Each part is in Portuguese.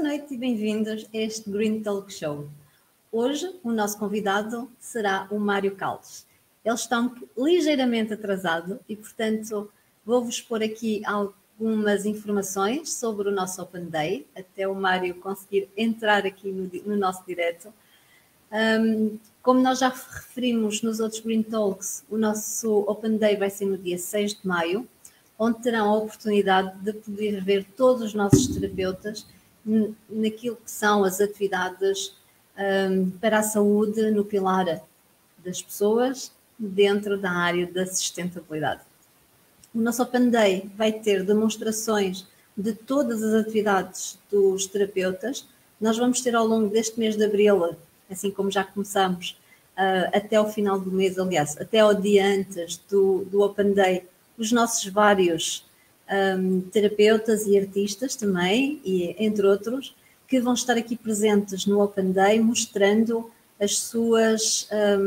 noite e bem-vindos a este Green Talk Show. Hoje o nosso convidado será o Mário Caldas. Ele está ligeiramente atrasado e, portanto, vou-vos pôr aqui algumas informações sobre o nosso Open Day, até o Mário conseguir entrar aqui no nosso direto. Como nós já referimos nos outros Green Talks, o nosso Open Day vai ser no dia 6 de maio, onde terão a oportunidade de poder ver todos os nossos terapeutas naquilo que são as atividades para a saúde no pilar das pessoas dentro da área da sustentabilidade. O nosso Open Day vai ter demonstrações de todas as atividades dos terapeutas. Nós vamos ter ao longo deste mês de abril, assim como já começamos, até o final do mês, aliás, até ao dia antes do Open Day, os nossos vários terapeutas e artistas também, e entre outros, que vão estar aqui presentes no Open Day, mostrando as suas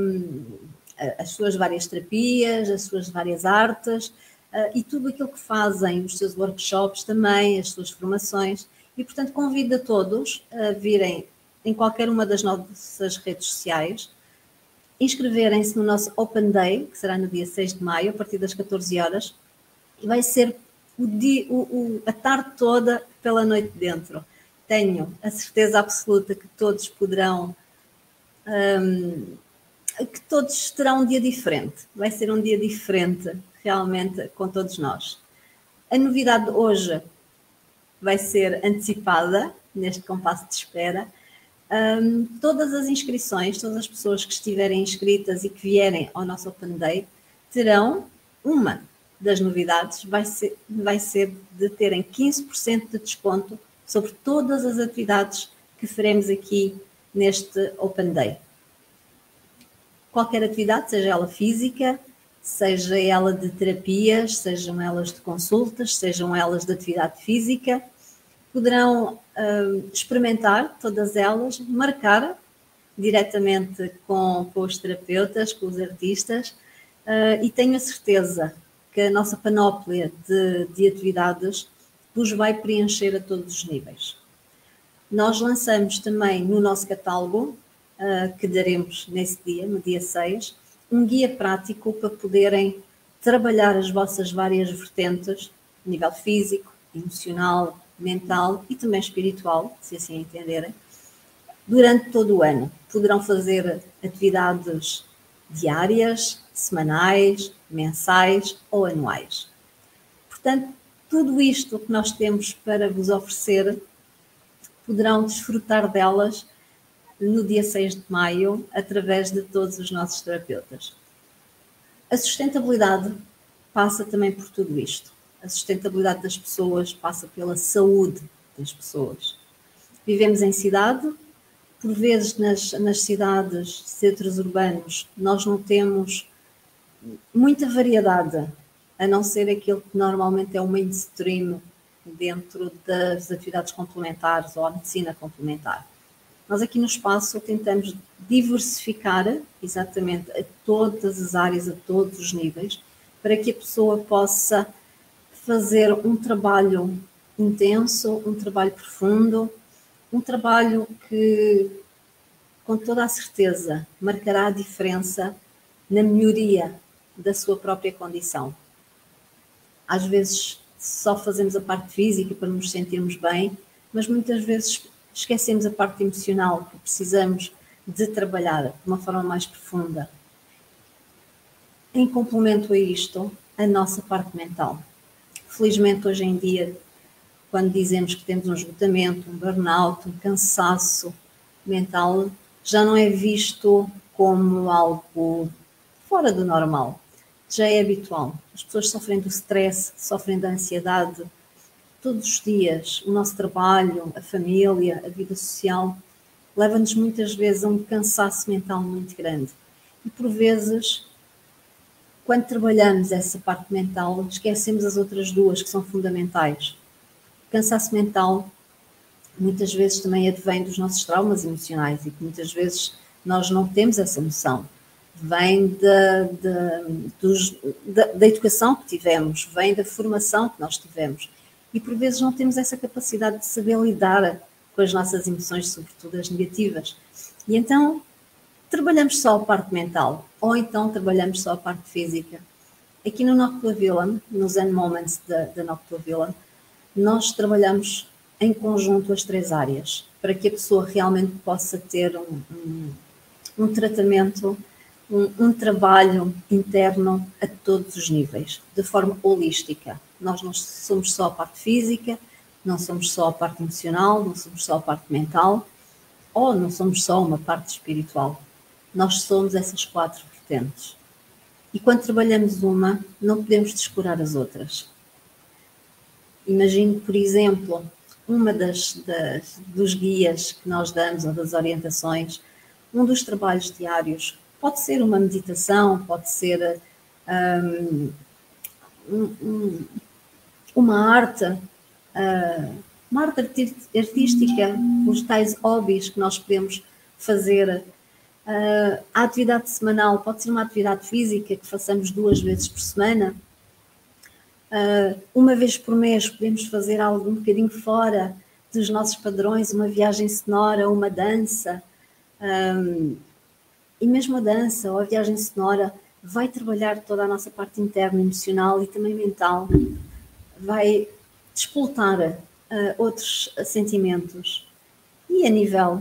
várias terapias, as suas várias artes e tudo aquilo que fazem, os seus workshops também, as suas formações. E, portanto, convido a todos a virem em qualquer uma das nossas redes sociais, inscreverem-se no nosso Open Day, que será no dia 6 de maio, a partir das 14 horas, e vai ser a tarde toda pela noite dentro. Tenho a certeza absoluta que todos poderão, que todos terão um dia diferente. Vai ser um dia diferente, realmente, com todos nós. A novidade de hoje vai ser antecipada, neste compasso de espera. Todas as inscrições, todas as pessoas que estiverem inscritas e que vierem ao nosso Open Day, terão uma das novidades, vai ser de terem 15% de desconto sobre todas as atividades que faremos aqui neste Open Day. Qualquer atividade, seja ela física, seja ela de terapias, sejam elas de consultas, sejam elas de atividade física, poderão experimentar todas elas, marcar diretamente com os terapeutas, com os artistas, e tenho a certeza que a nossa panóplia de atividades vos vai preencher a todos os níveis. Nós lançamos também no nosso catálogo, que daremos nesse dia, no dia 6, um guia prático para poderem trabalhar as vossas várias vertentes, a nível físico, emocional, mental e também espiritual, se assim entenderem, durante todo o ano. Poderão fazer atividades diárias, semanais, mensais ou anuais. Portanto, tudo isto que nós temos para vos oferecer, poderão desfrutar delas no dia 6 de maio, através de todos os nossos terapeutas. A sustentabilidade passa também por tudo isto. A sustentabilidade das pessoas passa pela saúde das pessoas. Vivemos em cidade, por vezes nas cidades, centros urbanos, nós não temos muita variedade, a não ser aquilo que normalmente é o mainstream dentro das atividades complementares ou a medicina complementar. Nós aqui no espaço tentamos diversificar exatamente a todas as áreas, a todos os níveis, para que a pessoa possa fazer um trabalho intenso, um trabalho profundo, um trabalho que, com toda a certeza, marcará a diferença na melhoria da sua própria condição. Às vezes só fazemos a parte física para nos sentirmos bem, mas muitas vezes esquecemos a parte emocional que precisamos de trabalhar de uma forma mais profunda. Em complemento a isto, a nossa parte mental. Felizmente, hoje em dia, quando dizemos que temos um esgotamento, um burnout, um cansaço mental, já não é visto como algo fora do normal. Já é habitual. As pessoas sofrem do stress, sofrem da ansiedade. Todos os dias, o nosso trabalho, a família, a vida social, leva-nos muitas vezes a um cansaço mental muito grande. E por vezes, quando trabalhamos essa parte mental, esquecemos as outras duas que são fundamentais. O cansaço mental muitas vezes também advém dos nossos traumas emocionais e que muitas vezes nós não temos essa noção. Vem da educação que tivemos, vem da formação que nós tivemos. E por vezes não temos essa capacidade de saber lidar com as nossas emoções, sobretudo as negativas. E então trabalhamos só a parte mental, ou então trabalhamos só a parte física. Aqui no Noctua Village, no Zen Moments da Noctua Village, nós trabalhamos em conjunto as 3 áreas, para que a pessoa realmente possa ter um tratamento, um trabalho interno a todos os níveis, de forma holística. Nós não somos só a parte física, não somos só a parte emocional, não somos só a parte mental, ou não somos só uma parte espiritual. Nós somos essas 4 vertentes. E quando trabalhamos uma, não podemos descurar as outras. Imagine, por exemplo, uma dos guias que nós damos, ou das orientações, um dos trabalhos diários, pode ser uma meditação, pode ser uma arte artística, os tais hobbies que nós podemos fazer. A atividade semanal pode ser uma atividade física que façamos 2 vezes por semana. Uma vez por mês podemos fazer algo um bocadinho fora dos nossos padrões, uma viagem sonora, uma dança. E mesmo a dança ou a viagem sonora vai trabalhar toda a nossa parte interna, emocional e também mental. Vai despoltar outros sentimentos. E a nível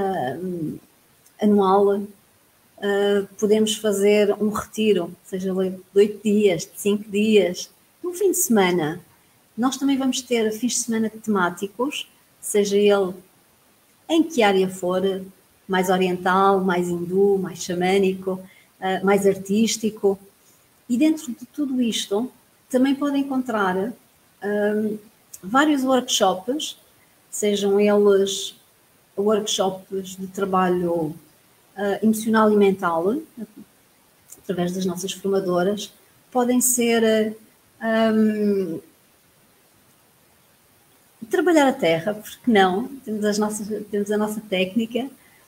anual, podemos fazer um retiro, seja de 8 dias, de 5 dias, no fim de semana. Nós também vamos ter fins de semana temáticos, seja ele em que área for, mais oriental, mais hindu, mais xamânico, mais artístico. E dentro de tudo isto, também podem encontrar vários workshops, sejam eles workshops de trabalho emocional e mental, através das nossas formadoras, podem ser trabalhar a terra, porque não? Temos a nossa técnica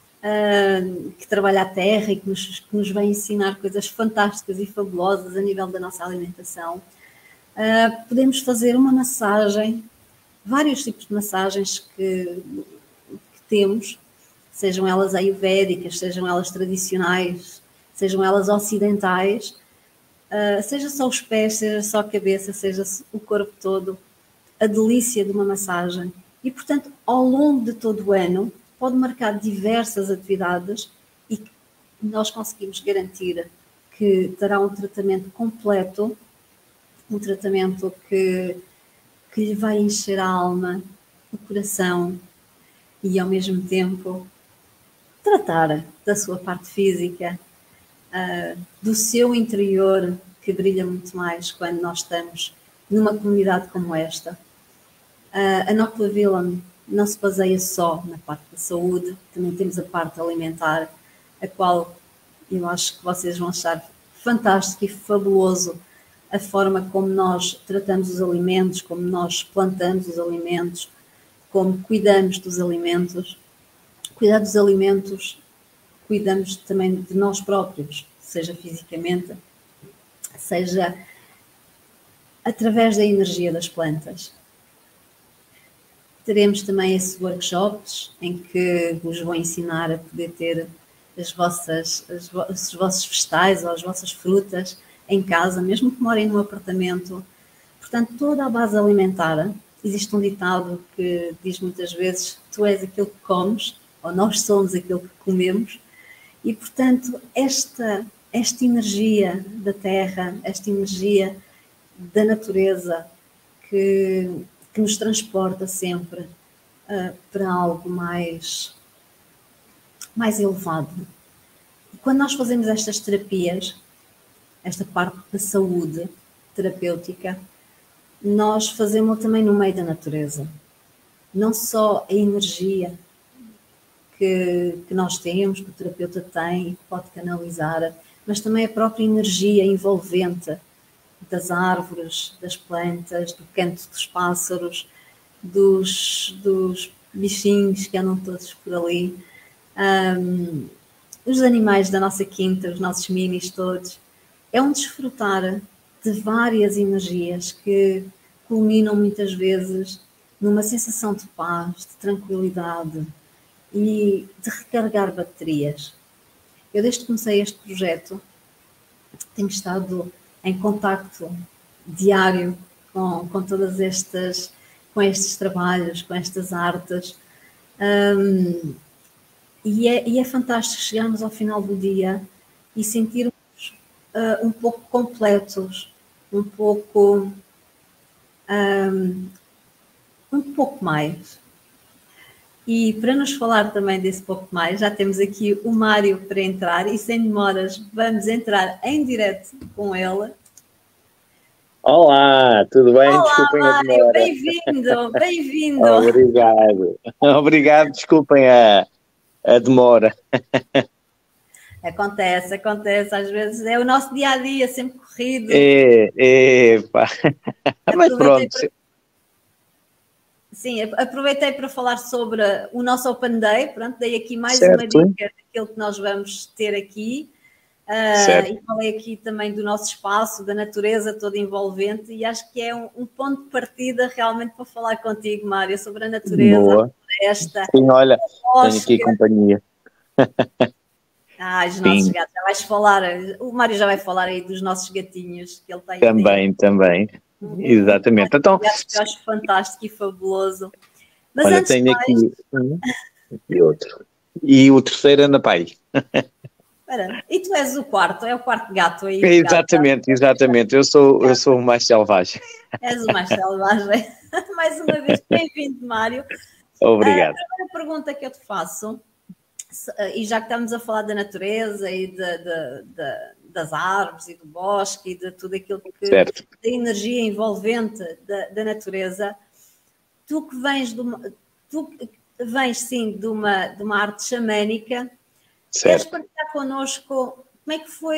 que trabalha a terra e que nos vem ensinar coisas fantásticas e fabulosas a nível da nossa alimentação. Podemos fazer uma massagem, vários tipos de massagens que temos, sejam elas ayurvédicas, sejam elas tradicionais, sejam elas ocidentais, seja só os pés, seja só a cabeça, seja o corpo todo, a delícia de uma massagem. E, portanto, ao longo de todo o ano, pode marcar diversas atividades e nós conseguimos garantir que terá um tratamento completo, um tratamento que lhe vai encher a alma, o coração e, ao mesmo tempo, tratar da sua parte física, do seu interior, que brilha muito mais quando nós estamos numa comunidade como esta. A Noctua Village não se baseia só na parte da saúde, também temos a parte alimentar, a qual eu acho que vocês vão achar fantástico e fabuloso a forma como nós tratamos os alimentos, como nós plantamos os alimentos, como cuidamos dos alimentos. Cuidar dos alimentos, cuidamos também de nós próprios, seja fisicamente, seja através da energia das plantas. Teremos também esses workshops em que vos vou ensinar a poder ter os vossos vegetais ou as vossas frutas em casa, mesmo que morem num apartamento. Portanto, toda a base alimentar. Existe um ditado que diz muitas vezes: tu és aquilo que comes, ou nós somos aquilo que comemos. E, portanto, esta energia da terra, esta energia da natureza que nos transporta sempre para algo mais elevado. E quando nós fazemos estas terapias, esta parte da saúde terapêutica, nós fazemos também no meio da natureza. Não só a energia que nós temos, que o terapeuta tem e que pode canalizar, mas também a própria energia envolvente das árvores, das plantas, do canto dos pássaros, dos bichinhos que andam todos por ali, os animais da nossa quinta, os nossos minis todos. É um desfrutar de várias energias que culminam muitas vezes numa sensação de paz, de tranquilidade e de recarregar baterias. Eu, desde que comecei este projeto, tenho estado em contacto diário com todas estas, com estes trabalhos, com estas artes, e é fantástico chegarmos ao final do dia e sentirmos um pouco completos, um pouco mais. E para nos falar também desse pouco mais, já temos aqui o Mário para entrar e sem demoras vamos entrar em direto com ele. Olá, tudo bem? Olá, Desculpem Mário, a demora. bem-vindo, bem-vindo. Obrigado. Obrigado, desculpem a demora. Acontece, às vezes é o nosso dia-a-dia, sempre corrido. Pá. Mas pronto. Sim, aproveitei para falar sobre o nosso Open Day, pronto, dei aqui mais Certo. uma dica daquilo que nós vamos ter aqui. E falei aqui também do nosso espaço, da natureza toda envolvente, e acho que é um ponto de partida realmente para falar contigo, Mário, sobre a natureza, Boa. a floresta. Sim, olha, tenho aqui companhia. Os nossos gatos, já vais falar, o Mário já vai falar aí dos nossos gatinhos que ele tem. Também. Exatamente. Então, eu acho fantástico e fabuloso. Mas olha, antes tenho de mais, aqui e outro. E o terceiro anda para aí. E tu és o quarto, é o quarto gato aí. Exatamente. Eu sou o mais selvagem. És o mais selvagem. Mais uma vez, bem-vindo, Mário. Obrigado. A primeira pergunta que eu te faço, e já que estamos a falar da natureza e das árvores e do bosque e de tudo aquilo que Certo. da energia envolvente da natureza, tu que vens sim de uma arte xamânica, queres partilhar connosco como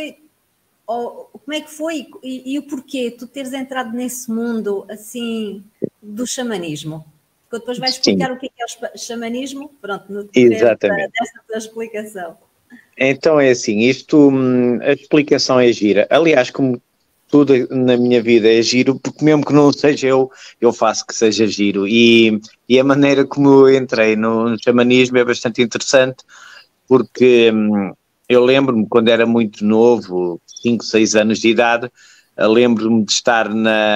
é que foi e o porquê tu teres entrado nesse mundo assim do xamanismo? Porque depois vais explicar o que é o xamanismo, pronto, no decorrer dessa tua explicação. Então é assim, a explicação é gira. Aliás, como tudo na minha vida é giro, porque mesmo que não seja eu faço que seja giro. E a maneira como eu entrei no xamanismo é bastante interessante, porque eu lembro-me quando era muito novo, 5, 6 anos de idade, lembro-me de estar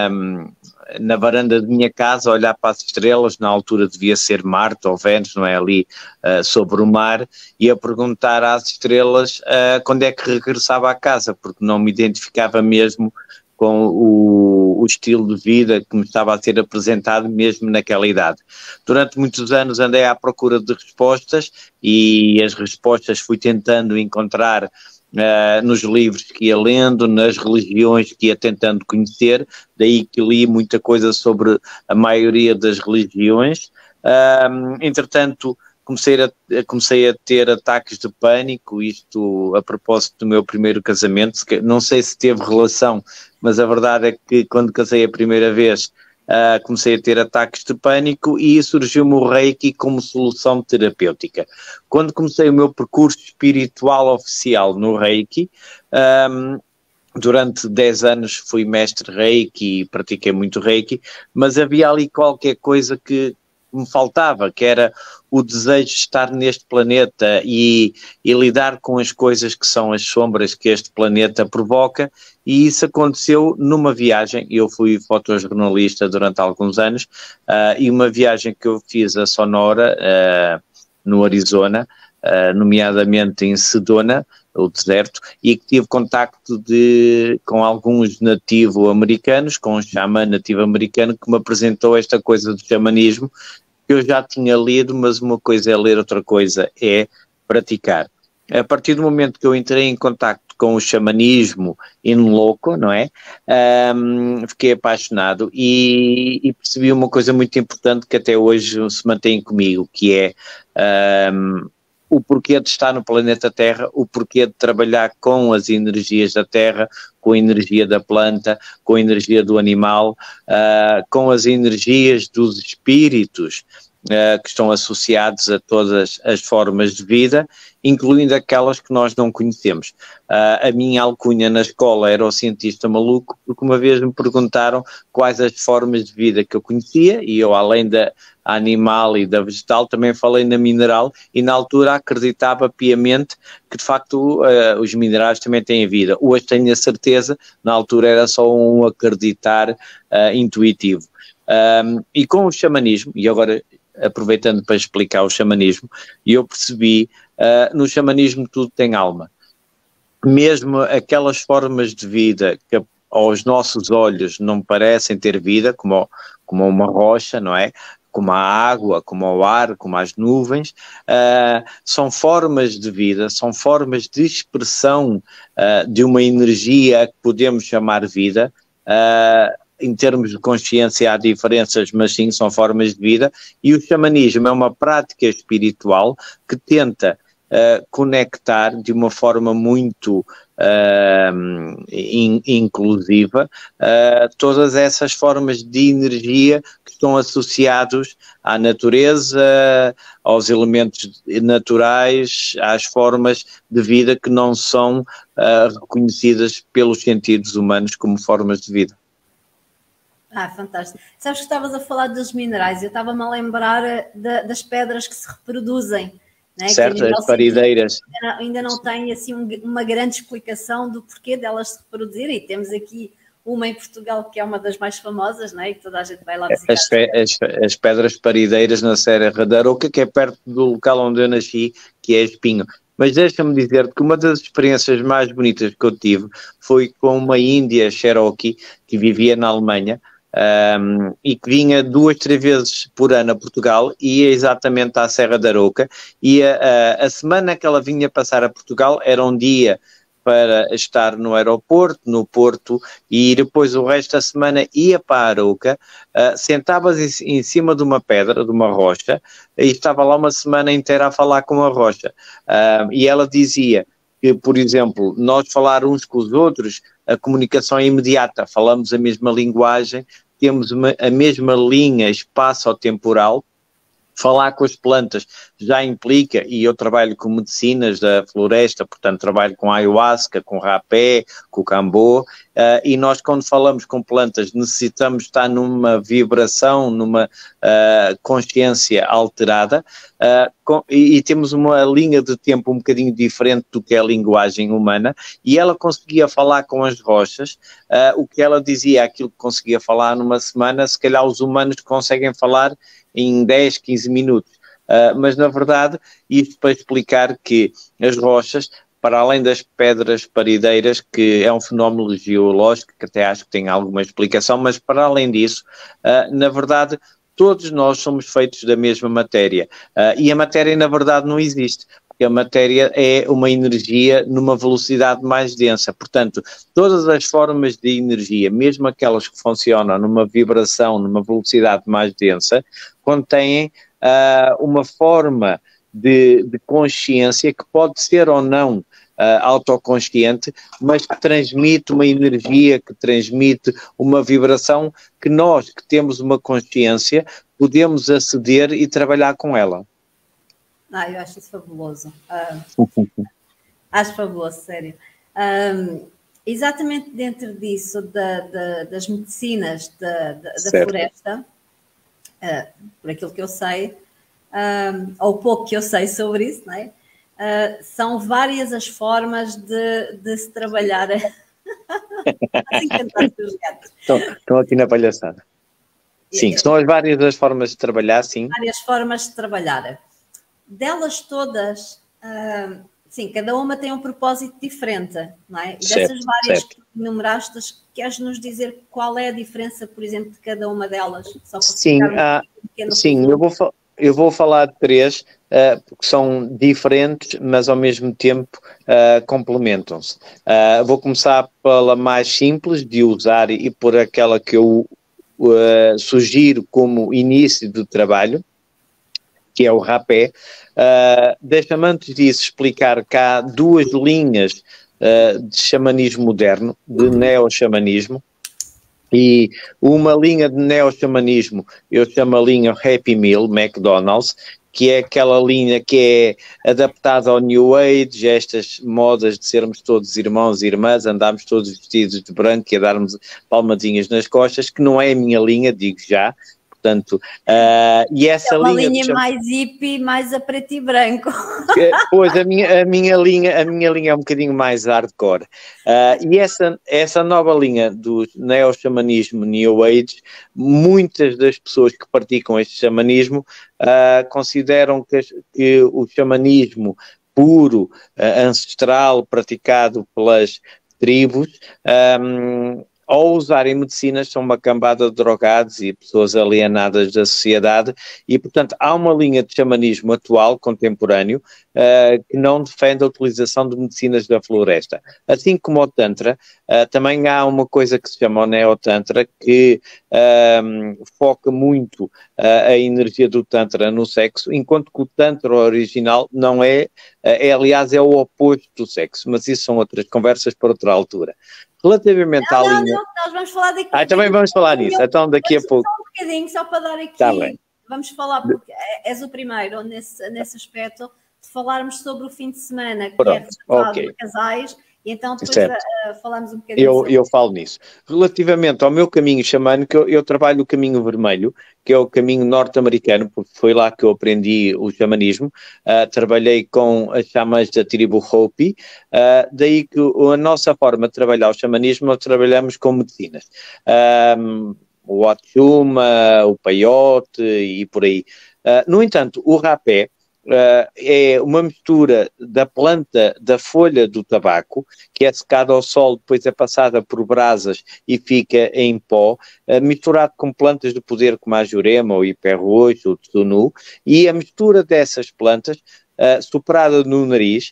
na varanda de minha casa a olhar para as estrelas, na altura devia ser Marte ou Vênus, não é, ali sobre o mar, e a perguntar às estrelas quando é que regressava à casa, porque não me identificava mesmo com o estilo de vida que me estava a ser apresentado mesmo naquela idade. Durante muitos anos andei à procura de respostas e as respostas fui tentando encontrar nos livros que ia lendo, nas religiões que ia tentando conhecer, daí que li muita coisa sobre a maioria das religiões. Entretanto, comecei a ter ataques de pânico, isto a propósito do meu primeiro casamento, que não sei se teve relação, mas a verdade é que quando casei a primeira vez comecei a ter ataques de pânico e surgiu-me o Reiki como solução terapêutica. Quando comecei o meu percurso espiritual oficial no Reiki, durante 10 anos fui mestre Reiki e pratiquei muito Reiki, mas havia ali qualquer coisa que me faltava, que era o desejo de estar neste planeta e lidar com as coisas que são as sombras que este planeta provoca, e isso aconteceu numa viagem. Eu fui fotojornalista durante alguns anos, e uma viagem que eu fiz a Sonora, no Arizona, nomeadamente em Sedona, o deserto, e que tive contacto com alguns nativo-americanos, com um xamã nativo-americano que me apresentou esta coisa do xamanismo, que eu já tinha lido, mas uma coisa é ler, outra coisa é praticar. A partir do momento que eu entrei em contacto com o xamanismo in loco, não é? Fiquei apaixonado e percebi uma coisa muito importante que até hoje se mantém comigo, que é o porquê de estar no planeta Terra, o porquê de trabalhar com as energias da Terra, com a energia da planta, com a energia do animal, com as energias dos espíritos que estão associados a todas as formas de vida, incluindo aquelas que nós não conhecemos. A minha alcunha na escola era o cientista maluco, porque uma vez me perguntaram quais as formas de vida que eu conhecia, e eu, além da animal e da vegetal, também falei na mineral, e na altura acreditava piamente que de facto os minerais também têm vida. Hoje tenho a certeza, na altura era só um acreditar intuitivo. E com o xamanismo, e agora aproveitando para explicar o xamanismo, eu percebi, no xamanismo tudo tem alma. Mesmo aquelas formas de vida que aos nossos olhos não parecem ter vida, como uma rocha, não é? Como a água, como o ar, como as nuvens, são formas de vida, são formas de expressão de uma energia que podemos chamar vida. Em termos de consciência há diferenças, mas sim, são formas de vida, e o xamanismo é uma prática espiritual que tenta conectar de uma forma muito inclusiva todas essas formas de energia que estão associados à natureza, aos elementos naturais, às formas de vida que não são reconhecidas pelos sentidos humanos como formas de vida. Fantástico. Sabes que estavas a falar dos minerais, eu estava-me a lembrar das pedras que se reproduzem. Né? Certo, as parideiras. Ainda não tem assim uma grande explicação do porquê delas se reproduzirem, e temos aqui uma em Portugal que é uma das mais famosas, né? E que toda a gente vai lá visitar. As pedras parideiras na Serra da Arouca, que é perto do local onde eu nasci, que é Espinho. Mas deixa-me dizer que uma das experiências mais bonitas que eu tive foi com uma índia Cherokee que vivia na Alemanha, e que vinha 2, 3 vezes por ano a Portugal, ia exatamente à Serra da Arouca, e a semana que ela vinha passar a Portugal era um dia para estar no aeroporto, no Porto, e depois o resto da semana ia para a Arouca, sentava-se em cima de uma pedra, de uma rocha, e estava lá uma semana inteira a falar com a rocha. E ela dizia que, por exemplo, nós falar uns com os outros, a comunicação é imediata, falamos a mesma linguagem, temos a mesma linha espaço-temporal. Falar com as plantas já implica, e eu trabalho com medicinas da floresta, portanto trabalho com ayahuasca, com rapé, com cambô, e nós quando falamos com plantas necessitamos estar numa vibração, numa consciência alterada, e temos uma linha de tempo um bocadinho diferente do que é a linguagem humana, e ela conseguia falar com as rochas, o que ela dizia, aquilo que conseguia falar numa semana, se calhar os humanos conseguem falar em 10, 15 minutos, mas na verdade isto para explicar que as rochas, para além das pedras parideiras, que é um fenómeno geológico que até acho que tem alguma explicação, mas para além disso, na verdade todos nós somos feitos da mesma matéria, e a matéria na verdade não existe, porque a matéria é uma energia numa velocidade mais densa, portanto todas as formas de energia, mesmo aquelas que funcionam numa vibração, numa velocidade mais densa, contêm uma forma de consciência que pode ser ou não autoconsciente, mas que transmite uma energia, que transmite uma vibração que nós, que temos uma consciência, podemos aceder e trabalhar com ela. Eu acho isso fabuloso. Acho fabuloso, sério. Exatamente dentro disso, das medicinas da floresta, por aquilo que eu sei, ou pouco que eu sei sobre isso, não é? São várias as formas de se trabalhar. Assim cantar os gatos. Estão aqui na palhaçada. Sim, são as várias as formas de trabalhar, sim. Várias formas de trabalhar. Delas todas, sim, cada uma tem um propósito diferente, não é? E dessas várias que enumeraste, queres nos dizer qual é a diferença, por exemplo, de cada uma delas? Só para sim, eu vou falar de 3, porque são diferentes, mas ao mesmo tempo complementam-se. Vou começar pela mais simples de usar e por aquela que eu sugiro como início do trabalho, que é o rapé. Deixa-me antes disso explicar que há 2 linhas de xamanismo moderno, de neo-xamanismo, E uma linha de neo-xamanismo, eu chamo a linha Happy Meal, McDonald's, que é aquela linha que é adaptada ao New Age, estas modas de sermos todos irmãos e irmãs, andarmos todos vestidos de branco e a darmos palmadinhas nas costas, que não é a minha linha, digo já. Portanto, e essa é uma linha mais hippie, mais a preto e branco. Pois, a minha linha é um bocadinho mais hardcore. E essa nova linha do neo-xamanismo, New Age, muitas das pessoas que praticam este xamanismo consideram que o xamanismo puro, ancestral, praticado pelas tribos, ao usarem medicinas, são uma cambada de drogados e pessoas alienadas da sociedade e, portanto, há uma linha de xamanismo atual, contemporâneo, que não defende a utilização de medicinas da floresta. Assim como o Tantra, também há uma coisa que se chama o Neotantra, que foca muito a energia do Tantra no sexo, enquanto que o Tantra original não aliás, é o oposto do sexo, mas isso são outras conversas para outra altura. Relativamente à linha... Não, nós vamos falar daqui. Também vamos falar nisso, então daqui a pouco. Só um bocadinho, só para dar aqui... Tá bem. Vamos falar, porque és o primeiro nesse aspecto, de falarmos sobre o fim de semana, que é reservado para casais, e então depois falamos um bocadinho eu falo nisso. Relativamente ao meu caminho xamânico, eu trabalho o caminho vermelho, que é o caminho norte-americano, porque foi lá que eu aprendi o xamanismo. Trabalhei com as xamãs da tribo Hopi, daí que a nossa forma de trabalhar o xamanismo, nós trabalhamos com medicinas. O Wachuma, o Peyote e por aí. No entanto, o rapé é uma mistura da planta, da folha do tabaco, que é secada ao sol, depois é passada por brasas e fica em pó, misturado com plantas de poder como a jurema, o hiperroxo, o tsunu, e a mistura dessas plantas, soprada no nariz,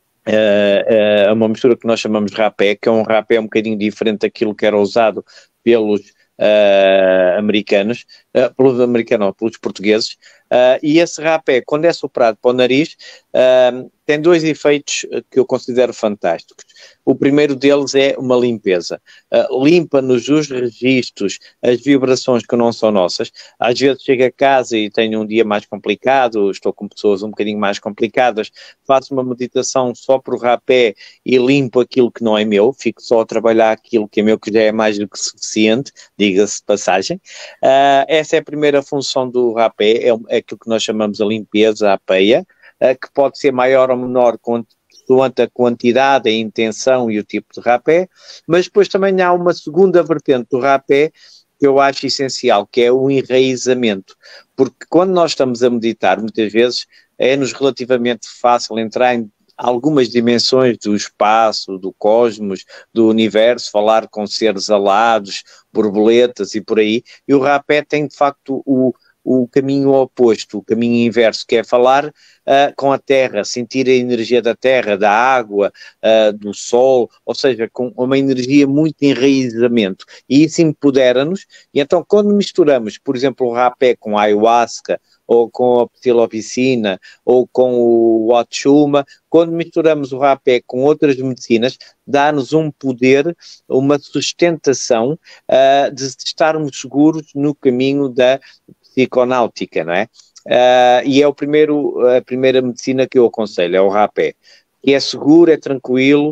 é uma mistura que nós chamamos de rapé, que é um rapé um bocadinho diferente daquilo que era usado pelos americanos, pelos portugueses, e esse rapé, quando é soprado para o nariz, tem dois efeitos que eu considero fantásticos. O primeiro deles é uma limpeza. Limpa-nos os registros, as vibrações que não são nossas. Às vezes chego a casa e tenho um dia mais complicado, estou com pessoas um bocadinho mais complicadas, faço uma meditação só por rapé e limpo aquilo que não é meu, fico só a trabalhar aquilo que é meu, que já é mais do que suficiente, diga-se de passagem. Essa é a primeira função do rapé, é aquilo que nós chamamos a limpeza, a peia, que pode ser maior ou menor consoante a quantidade, a intenção e o tipo de rapé, mas depois também há uma segunda vertente do rapé que eu acho essencial, que é o enraizamento, porque quando nós estamos a meditar, muitas vezes é-nos relativamente fácil entrar em algumas dimensões do espaço, do cosmos, do universo, falar com seres alados, borboletas e por aí, e o rapé tem de facto o caminho oposto, o caminho inverso, que é falar com a terra, sentir a energia da terra, da água, do sol, ou seja, com uma energia muito de enraizamento. E isso empodera-nos, e então quando misturamos, por exemplo, o rapé com a ayahuasca, ou com a psilocibina, ou com o Wachuma, quando misturamos o rapé com outras medicinas, dá-nos um poder, uma sustentação de estarmos seguros no caminho da psiconáutica, não é? E é a primeira medicina que eu aconselho, é o rapé, que é seguro, é tranquilo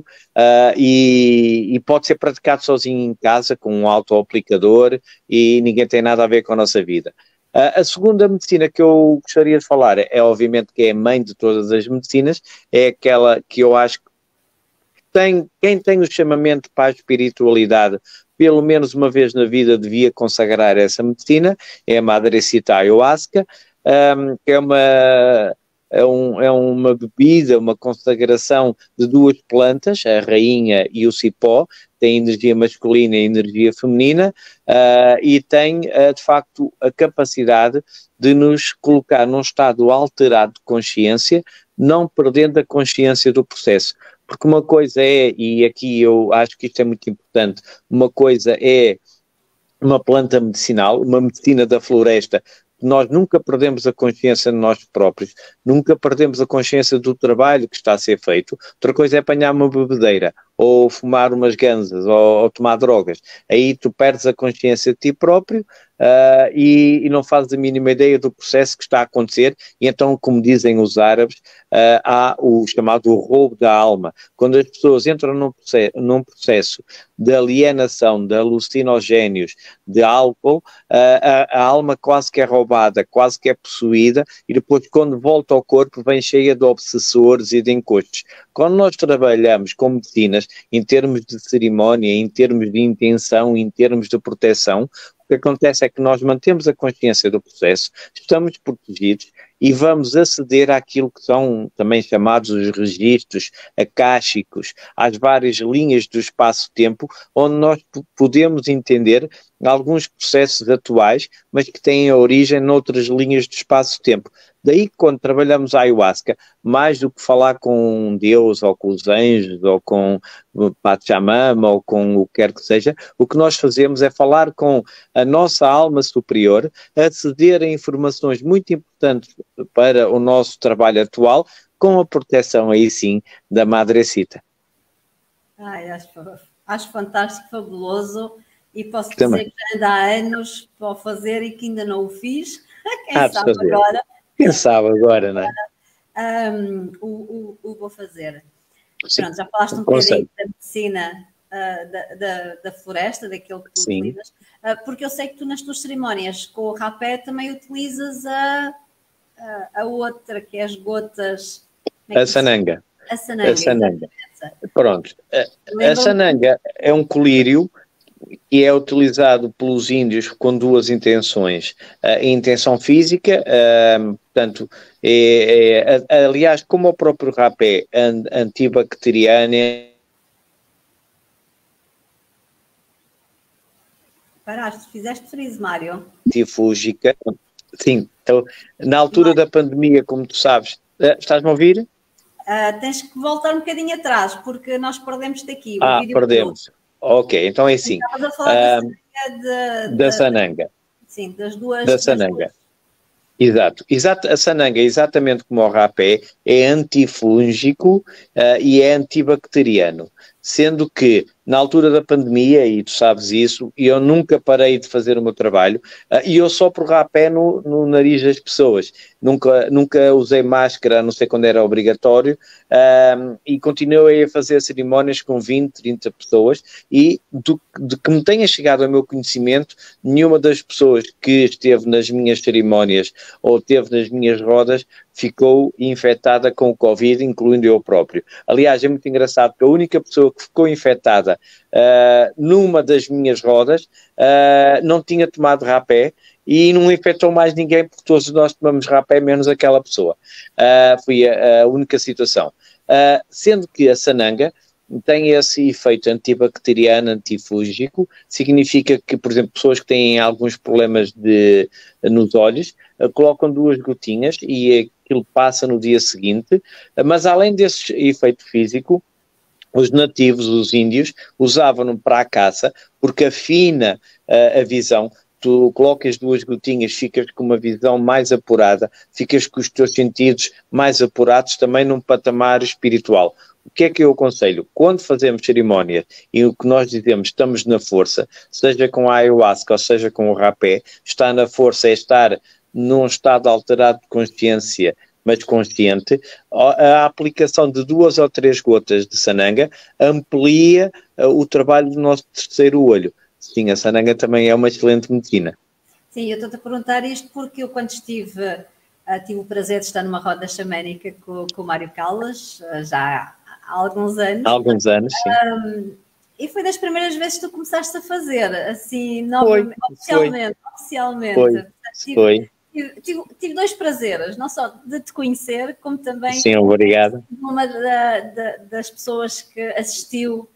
e pode ser praticado sozinho em casa, com um autoaplicador, e ninguém tem nada a ver com a nossa vida. A segunda medicina que eu gostaria de falar obviamente, que é a mãe de todas as medicinas, é aquela que eu acho que quem tem o chamamento para a espiritualidade, pelo menos uma vez na vida devia consagrar essa medicina, é a Madrecita Ayahuasca, que é uma bebida, uma consagração de duas plantas, a rainha e o cipó, tem energia masculina e energia feminina, e tem, de facto, a capacidade de nos colocar num estado alterado de consciência, não perdendo a consciência do processo. Porque uma coisa e aqui eu acho que isto é muito importante, uma coisa é uma planta medicinal, uma medicina da floresta, nós nunca perdemos a consciência de nós próprios, nunca perdemos a consciência do trabalho que está a ser feito. Outra coisa é apanhar uma bebedeira ou fumar umas ganzas, ou tomar drogas. Aí tu perdes a consciência de ti próprio, e não fazes a mínima ideia do processo que está a acontecer, e então, como dizem os árabes, há o chamado roubo da alma. Quando as pessoas entram num processo de alienação, de alucinogénios, de álcool, a alma quase que é roubada, quase que é possuída, e depois, quando volta ao corpo, vem cheia de obsessores e de encostos. Quando nós trabalhamos com medicinas, em termos de cerimónia, em termos de intenção, em termos de proteção, o que acontece é que nós mantemos a consciência do processo, estamos protegidos e vamos aceder àquilo que são também chamados os registros acáshicos, às várias linhas do espaço-tempo, onde nós podemos entender alguns processos atuais, mas que têm a origem noutras linhas do espaço-tempo. Daí que quando trabalhamos a ayahuasca, mais do que falar com Deus, ou com os anjos, ou com o Pachamama, ou com o que quer que seja, o que nós fazemos é falar com a nossa alma superior, aceder a informações muito importantes para o nosso trabalho atual, com a proteção aí sim da Madrecita. Ai, acho fantástico, fabuloso, e posso Também. dizer que ainda há anos para o fazer e que ainda não o fiz. Quem sabe agora? Quem sabe agora, não é? O vou fazer. Sim. Pronto, já falaste um bocadinho da medicina da floresta, daquilo que tu utilizas, porque eu sei que tu nas tuas cerimónias com o rapé também utilizas a outra, que é as gotas... A sananga. A sananga. Pronto. A sananga é um colírio e é utilizado pelos índios com duas intenções. A intenção física, portanto, aliás, como o próprio rapé antibacteriano. Paraste, fizeste freeze, Mário. Antifúngica. Sim, então, na altura da pandemia, como tu sabes, estás-me a ouvir? Tens que voltar um bocadinho atrás, porque nós perdemos-te aqui. Perdemos. Ok, então é assim. Estavas a falar da sananga. Sim, das duas. Da sananga. Exato. A sananga, exatamente como o rapé, é antifúngico e é antibacteriano. Sendo que, na altura da pandemia, e tu sabes isso, eu nunca parei de fazer o meu trabalho, e eu sopro rapé no nariz das pessoas. Nunca usei máscara, a não sei quando era obrigatório, e continuei a fazer cerimónias com 20, 30 pessoas, e de que me tenha chegado ao meu conhecimento, nenhuma das pessoas que esteve nas minhas cerimónias ou esteve nas minhas rodas ficou infectada com o Covid, incluindo eu próprio. Aliás, é muito engraçado que a única pessoa que ficou infectada numa das minhas rodas não tinha tomado rapé e não infectou mais ninguém, porque todos nós tomamos rapé, menos aquela pessoa. Foi a única situação. Sendo que a sananga tem esse efeito antibacteriano, antifúngico, significa que, por exemplo, pessoas que têm alguns problemas nos olhos, colocam 2 gotinhas e aquilo passa no dia seguinte, mas além desse efeito físico, os nativos, os índios, usavam-no para a caça, porque afina a visão. Tu colocas 2 gotinhas, ficas com uma visão mais apurada, ficas com os teus sentidos mais apurados, também num patamar espiritual. O que é que eu aconselho? Quando fazemos cerimónia e o que nós dizemos, estamos na força, seja com a ayahuasca ou seja com o rapé, estar na força é estar num estado alterado de consciência, mas consciente. A aplicação de 2 ou 3 gotas de sananga amplia o trabalho do nosso terceiro olho. Sim, a sananga também é uma excelente medicina. Sim, eu estou-te a perguntar isto porque eu, quando tive o prazer de estar numa roda xamânica com o Mário Callas, já há alguns anos. Há alguns anos, sim. E foi das primeiras vezes que tu começaste a fazer, assim, novamente, oficialmente. Foi. Tive 2 prazeres, não só de te conhecer, como também... Sim, obrigado. Uma das pessoas que assistiu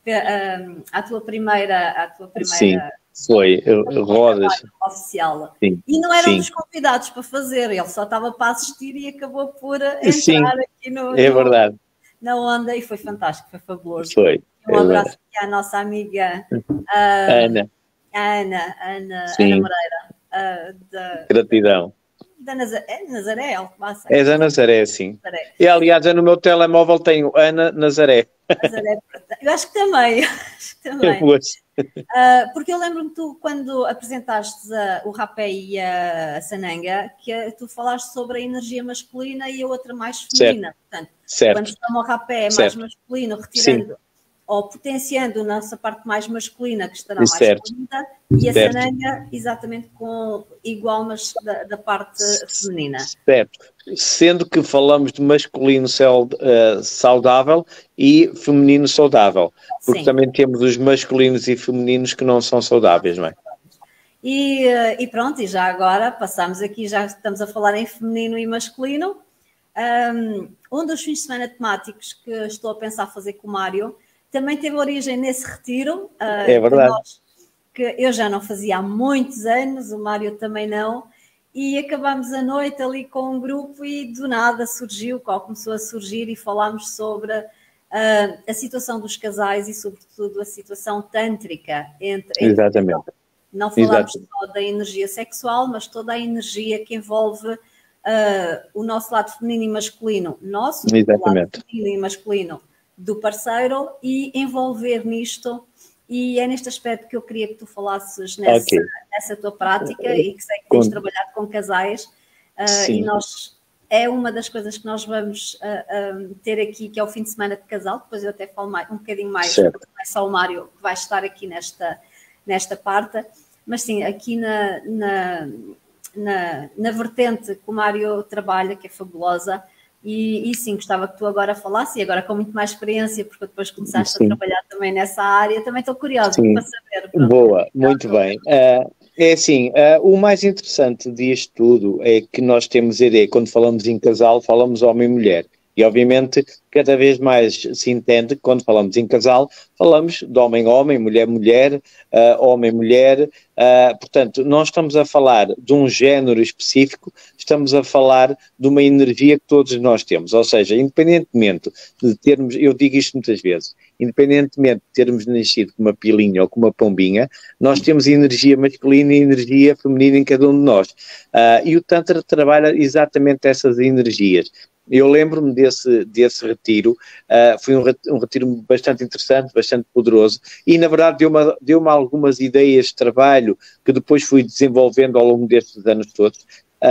à tua primeira Sim, foi, rodas. Oficial. Sim, e não era um dos convidados para fazer, ele só estava para assistir e acabou por entrar aqui verdade. Na onda, e foi fantástico, foi fabuloso. Foi. Um abraço aqui à nossa amiga Ana Moreira. Gratidão. Nazaré, Alcobaça. És a Nazaré, sim. Nazaré. E aliás, eu no meu telemóvel tenho Ana Nazaré. Nazaré, eu acho que também. Porque eu lembro-me que tu, quando apresentaste o rapé e a sananga, que tu falaste sobre a energia masculina e a outra mais feminina. Portanto, quando se toma o rapé mais masculino, retirando ou potenciando a nossa parte mais masculina, que estará mais bonita, e a sananga exatamente igual, mas da parte feminina. Certo. Sendo que falamos de masculino saudável e feminino saudável. Porque também temos os masculinos e femininos que não são saudáveis, não é? E pronto, e já agora passamos aqui, já estamos a falar em feminino e masculino. Um dos fins de semana temáticos que estou a pensar fazer com o Mário também teve origem nesse retiro. É verdade. Que eu já não fazia há muitos anos, o Mário também não, e acabámos a noite ali com um grupo e do nada começou a surgir e falámos sobre a situação dos casais e sobretudo a situação tântrica Exatamente. Não falámos só da energia sexual, mas toda a energia que envolve o nosso lado feminino e masculino, o lado feminino e masculino do parceiro, e envolver nisto, e é neste aspecto que eu queria que tu falasses nessa tua prática, e que sei que tens trabalhado com casais, e é uma das coisas que nós vamos ter aqui, que é o fim de semana de casal. Depois eu até falo um bocadinho mais, porque não é só o Mário que vai estar aqui nesta parte, mas sim, aqui na vertente que o Mário trabalha, que é fabulosa. E sim, gostava que tu agora falasses, e agora com muito mais experiência, porque depois começaste a trabalhar também nessa área, também estou curiosa para saber. Pronto. Boa, muito bem. É assim, o mais interessante disto tudo é que nós temos a ideia, quando falamos em casal, falamos homem e mulher. E obviamente, cada vez mais se entende que quando falamos em casal, falamos de homem-homem, mulher-mulher, homem-mulher. Portanto, não estamos a falar de um género específico, estamos a falar de uma energia que todos nós temos. Ou seja, independentemente de termos, eu digo isto muitas vezes, independentemente de termos nascido com uma pilinha ou com uma pombinha, nós temos energia masculina e energia feminina em cada um de nós. E o Tantra trabalha exatamente essas energias. Eu lembro-me desse retiro, foi um retiro bastante interessante, bastante poderoso, e na verdade deu-me algumas ideias de trabalho que depois fui desenvolvendo ao longo destes anos todos.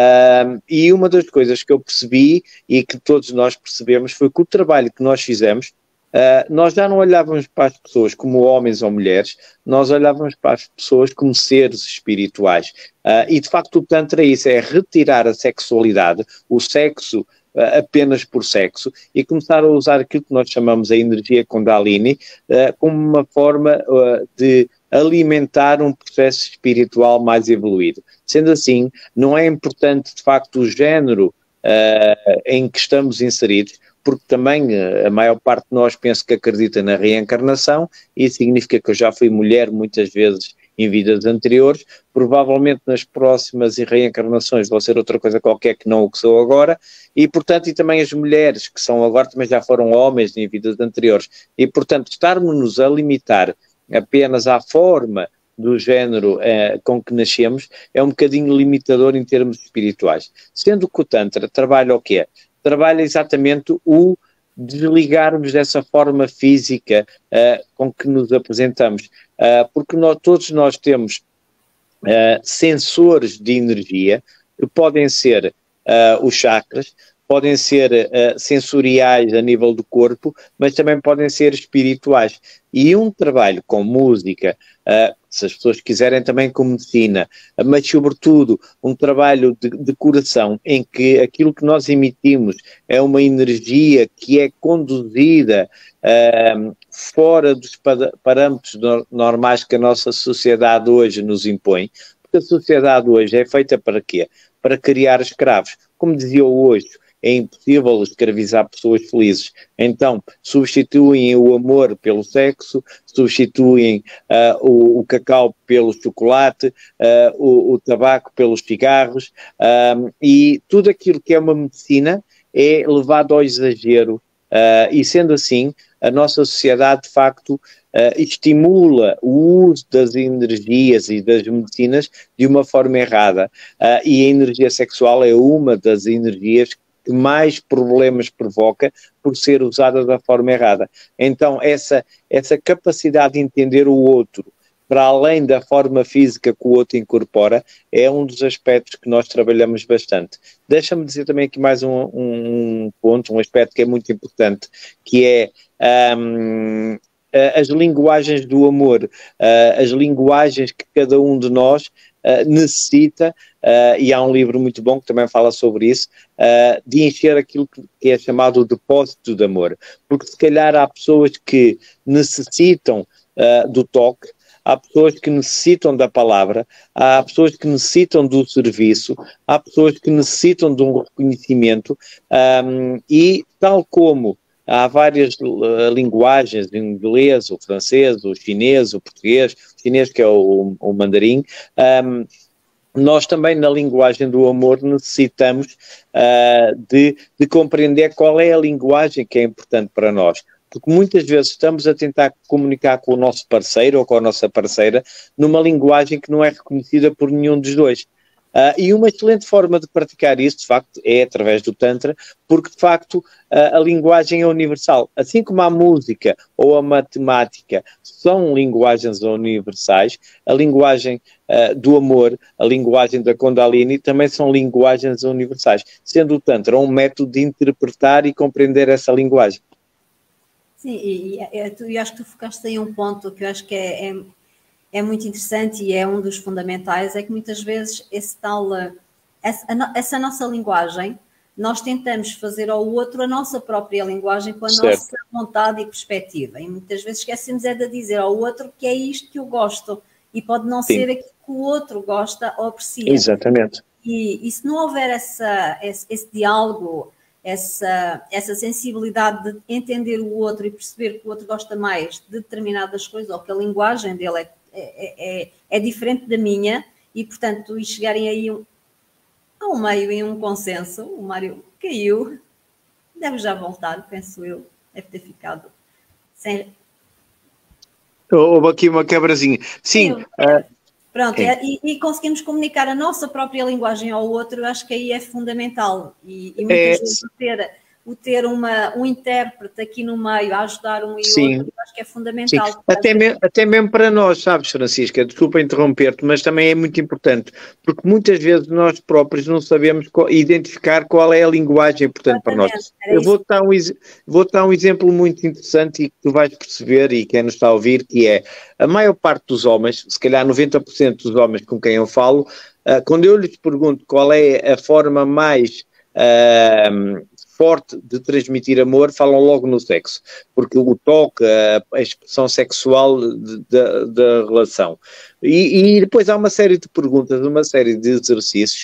E uma das coisas que eu percebi e que todos nós percebemos foi que o trabalho que nós fizemos, nós já não olhávamos para as pessoas como homens ou mulheres, nós olhávamos para as pessoas como seres espirituais. E de facto o Tantra é isso, é retirar a sexualidade, o sexo, apenas por sexo, e começar a usar aquilo que nós chamamos a energia Kundalini como uma forma de alimentar um processo espiritual mais evoluído. Sendo assim, não é importante de facto o género em que estamos inseridos, porque também a maior parte de nós penso que acredita na reencarnação, e isso significa que eu já fui mulher muitas vezes em vidas anteriores, provavelmente nas próximas reencarnações vou ser outra coisa qualquer que não o que sou agora, e portanto, e também as mulheres que são agora também já foram homens em vidas anteriores, e portanto estarmos-nos a limitar apenas à forma do género com que nascemos é um bocadinho limitador em termos espirituais. Sendo que o Tantra trabalha o quê? Trabalha exatamente o desligarmos dessa forma física com que nos apresentamos, porque todos nós temos sensores de energia que podem ser os chakras, podem ser sensoriais a nível do corpo, mas também podem ser espirituais. E um trabalho com música, se as pessoas quiserem também com medicina, mas sobretudo um trabalho de coração, em que aquilo que nós emitimos é uma energia que é conduzida fora dos parâmetros normais que a nossa sociedade hoje nos impõe, porque a sociedade hoje é feita para quê? Para criar escravos. Como dizia o Osho, é impossível escravizar pessoas felizes. Então, substituem o amor pelo sexo, substituem o cacau pelo chocolate, o tabaco pelos cigarros, e tudo aquilo que é uma medicina é levado ao exagero. E sendo assim, a nossa sociedade, de facto, estimula o uso das energias e das medicinas de uma forma errada. E a energia sexual é uma das energias que mais problemas provoca por ser usada da forma errada. Então, essa capacidade de entender o outro, para além da forma física que o outro incorpora, é um dos aspectos que nós trabalhamos bastante. Deixa-me dizer também aqui mais um ponto, um aspecto que é muito importante, que é as linguagens do amor, as linguagens que cada um de nós necessita, e há um livro muito bom que também fala sobre isso, de encher aquilo que é chamado o depósito de amor, porque se calhar há pessoas que necessitam do toque, há pessoas que necessitam da palavra, há pessoas que necessitam do serviço, há pessoas que necessitam de um reconhecimento, e tal como há várias linguagens, o inglês, o francês, o chinês, o português, o chinês que é o mandarim, nós também na linguagem do amor necessitamos de compreender qual é a linguagem que é importante para nós. Porque muitas vezes estamos a tentar comunicar com o nosso parceiro ou com a nossa parceira numa linguagem que não é reconhecida por nenhum dos dois. E uma excelente forma de praticar isso, de facto, é através do Tantra, porque, de facto, a linguagem é universal. Assim como a música ou a matemática são linguagens universais, a linguagem do amor, a linguagem da Kundalini, também são linguagens universais, sendo o Tantra um método de interpretar e compreender essa linguagem. Sim, e acho que tu focaste aí um ponto que eu acho que é muito interessante e é um dos fundamentais, é que muitas vezes essa nossa linguagem, nós tentamos fazer ao outro a nossa própria linguagem com a nossa vontade e perspectiva. E muitas vezes esquecemos de dizer ao outro que é isto que eu gosto e pode não ser aquilo que o outro gosta ou aprecia. Exatamente. E se não houver esse diálogo, essa sensibilidade de entender o outro e perceber que o outro gosta mais de determinadas coisas ou que a linguagem dele é diferente da minha e, portanto, e chegarem aí a um meio em um consenso, o Mário caiu, deve já voltar, penso eu, deve ter ficado sem... Houve aqui uma quebrazinha. Sim. Pronto, e conseguimos comunicar a nossa própria linguagem ao outro, acho que aí é fundamental. E muitas vezes o ter um intérprete aqui no meio a ajudar um e outro, acho que é fundamental. Sim. Até mesmo para nós, sabes, Francisca, desculpa interromper-te, mas também é muito importante, porque muitas vezes nós próprios não sabemos identificar qual é a linguagem importante para nós. Eu vou-te dar um exemplo muito interessante e que tu vais perceber, e quem nos está a ouvir, que é a maior parte dos homens, se calhar 90% dos homens com quem eu falo, quando eu lhes pergunto qual é a forma mais forte de transmitir amor, falam logo no sexo, porque o toque, a expressão sexual da relação. E depois há uma série de perguntas, uma série de exercícios,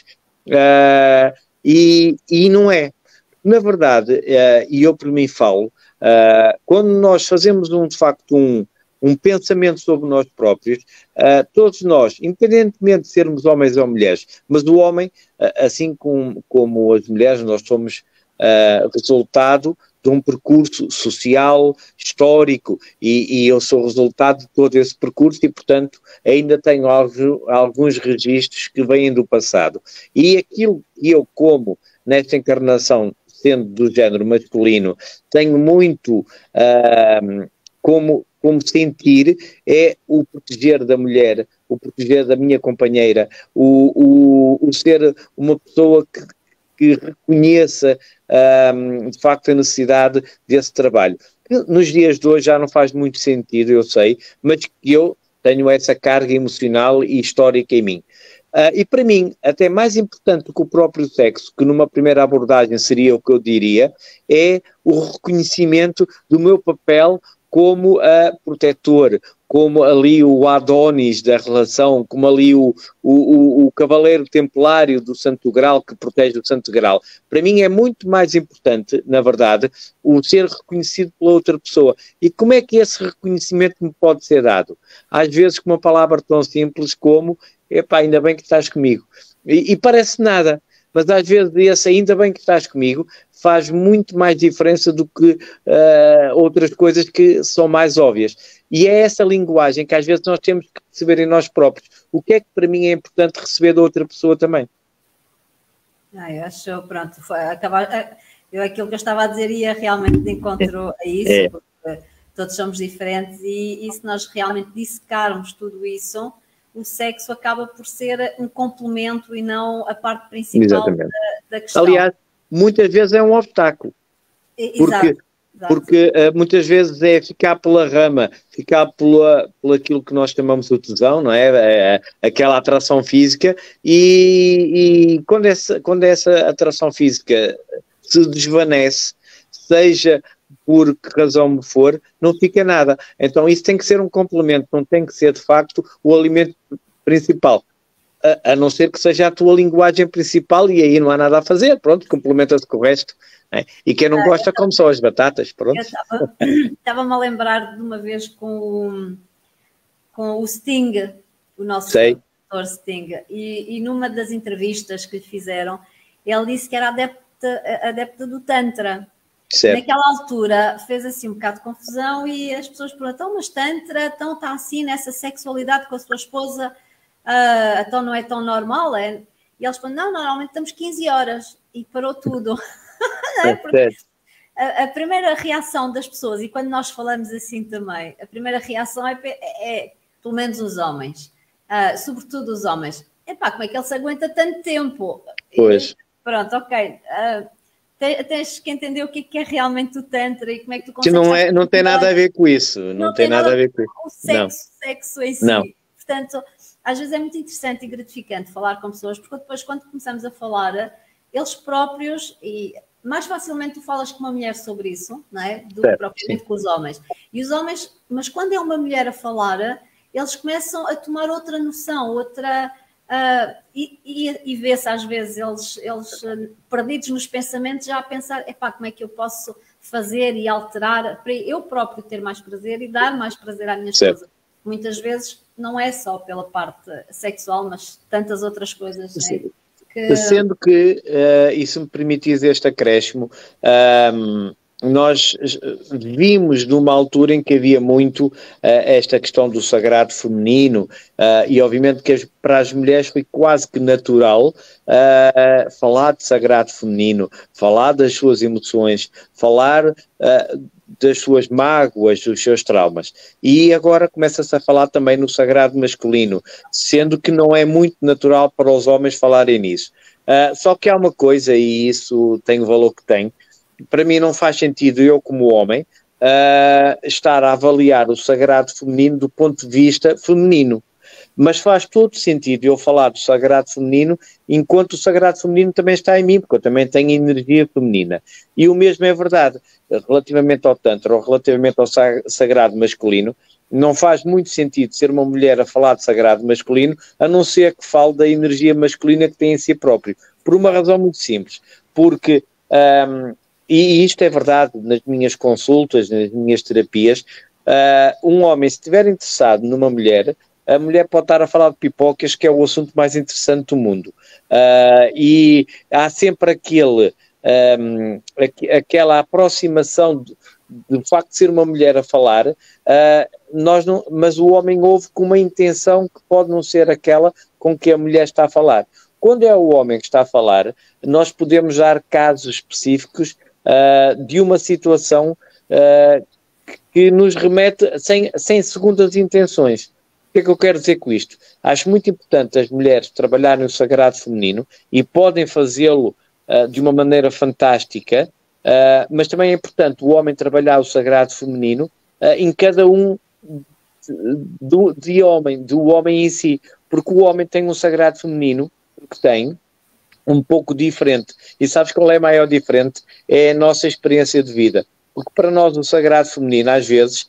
e não é. Na verdade, e eu por mim falo, quando nós fazemos de facto um pensamento sobre nós próprios, todos nós, independentemente de sermos homens ou mulheres, mas o homem, assim como as mulheres, nós somos resultado de um percurso social, histórico, e eu sou resultado de todo esse percurso e, portanto, ainda tenho alguns registros que vêm do passado. E aquilo que eu como nesta encarnação, sendo do género masculino, tenho muito como sentir é o proteger da mulher, o proteger da minha companheira, o ser uma pessoa que reconheça de facto a necessidade desse trabalho. Que nos dias de hoje já não faz muito sentido, eu sei, mas que eu tenho essa carga emocional e histórica em mim. E para mim, até mais importante do que o próprio sexo, que numa primeira abordagem seria o que eu diria, é o reconhecimento do meu papel como protetor, como ali o Adonis da relação, como ali o cavaleiro templário do Santo Graal que protege o Santo Graal. Para mim é muito mais importante, na verdade, o ser reconhecido pela outra pessoa. E como é que esse reconhecimento me pode ser dado? Às vezes com uma palavra tão simples como, epá, ainda bem que estás comigo. E parece nada, mas às vezes esse ainda bem que estás comigo faz muito mais diferença do que outras coisas que são mais óbvias. E é essa linguagem que às vezes nós temos que perceber em nós próprios. O que é que para mim é importante receber da outra pessoa também? Eu acho, pronto, aquilo que eu estava a dizer ia realmente de encontro a isso, porque todos somos diferentes e se nós realmente dissecarmos tudo isso, o sexo acaba por ser um complemento e não a parte principal da questão. Aliás, muitas vezes é um obstáculo. Porque muitas vezes é ficar pela rama, ficar por aquilo que nós chamamos de tesão, não é? Aquela atração física e quando essa atração física se desvanece, seja por que razão for, não fica nada. Então isso tem que ser um complemento, não tem que ser de facto o alimento principal. A não ser que seja a tua linguagem principal e aí não há nada a fazer, pronto, complementa-se com o resto. E quem não gosta come só as batatas, pronto. Estava-me a lembrar de uma vez com o Sting, o nosso ator Sting, e numa das entrevistas que lhe fizeram, ele disse que era adepta do Tantra. Certo. Naquela altura fez assim um bocado de confusão e as pessoas perguntam, mas Tantra, então está assim nessa sexualidade com a sua esposa, então não é tão normal, é? E eles falam, não, normalmente estamos 15 horas e parou tudo. Porque a primeira reação das pessoas, e quando nós falamos assim também, a primeira reação é pelo menos os homens, sobretudo os homens, como é que ele se aguenta tanto tempo? Pois. E, pronto, ok, tens que entender o que é realmente o Tantra e como é que tu consegues... Que não tem nada a ver com isso, não tem nada a ver com isso. O sexo em si. Não. Portanto, às vezes é muito interessante e gratificante falar com pessoas, porque depois quando começamos a falar, eles próprios, e mais facilmente tu falas com uma mulher sobre isso, não é? Do que propriamente com os homens. E os homens, mas quando é uma mulher a falar, eles começam a tomar outra noção, outra... e vê-se às vezes eles perdidos nos pensamentos já a pensar, como é que eu posso fazer e alterar para eu próprio ter mais prazer e dar mais prazer à minha esposa. Muitas vezes não é só pela parte sexual, mas tantas outras coisas, né? Sendo que, e se me permitis este acréscimo, nós vimos numa altura em que havia muito esta questão do sagrado feminino e obviamente que para as mulheres foi quase que natural falar de sagrado feminino, falar das suas emoções, falar das suas mágoas, dos seus traumas. E agora começa-se a falar também no sagrado masculino, sendo que não é muito natural para os homens falarem nisso. Só que há uma coisa, e isso tem o valor que tem, para mim não faz sentido eu como homem estar a avaliar o sagrado feminino do ponto de vista feminino. Mas faz todo sentido eu falar do sagrado feminino enquanto o sagrado feminino também está em mim, porque eu também tenho energia feminina. E o mesmo é verdade relativamente ao Tantra ou relativamente ao sagrado masculino. Não faz muito sentido ser uma mulher a falar de sagrado masculino, a não ser que fale da energia masculina que tem em si próprio. Por uma razão muito simples. Porque, e isto é verdade nas minhas consultas, nas minhas terapias, um homem, se estiver interessado numa mulher, a mulher pode estar a falar de pipocas, que é o assunto mais interessante do mundo. E há sempre aquela aproximação do facto de ser uma mulher a falar, mas o homem ouve com uma intenção que pode não ser aquela com que a mulher está a falar. Quando é o homem que está a falar, nós podemos dar casos específicos de uma situação que nos remete sem segundas intenções. O que é que eu quero dizer com isto? Acho muito importante as mulheres trabalharem o sagrado feminino e podem fazê-lo de uma maneira fantástica, mas também é importante o homem trabalhar o sagrado feminino em cada um do homem em si, porque o homem tem um sagrado feminino que tem um pouco diferente. E sabes qual é a maior diferente? É a nossa experiência de vida. Porque para nós o sagrado feminino às vezes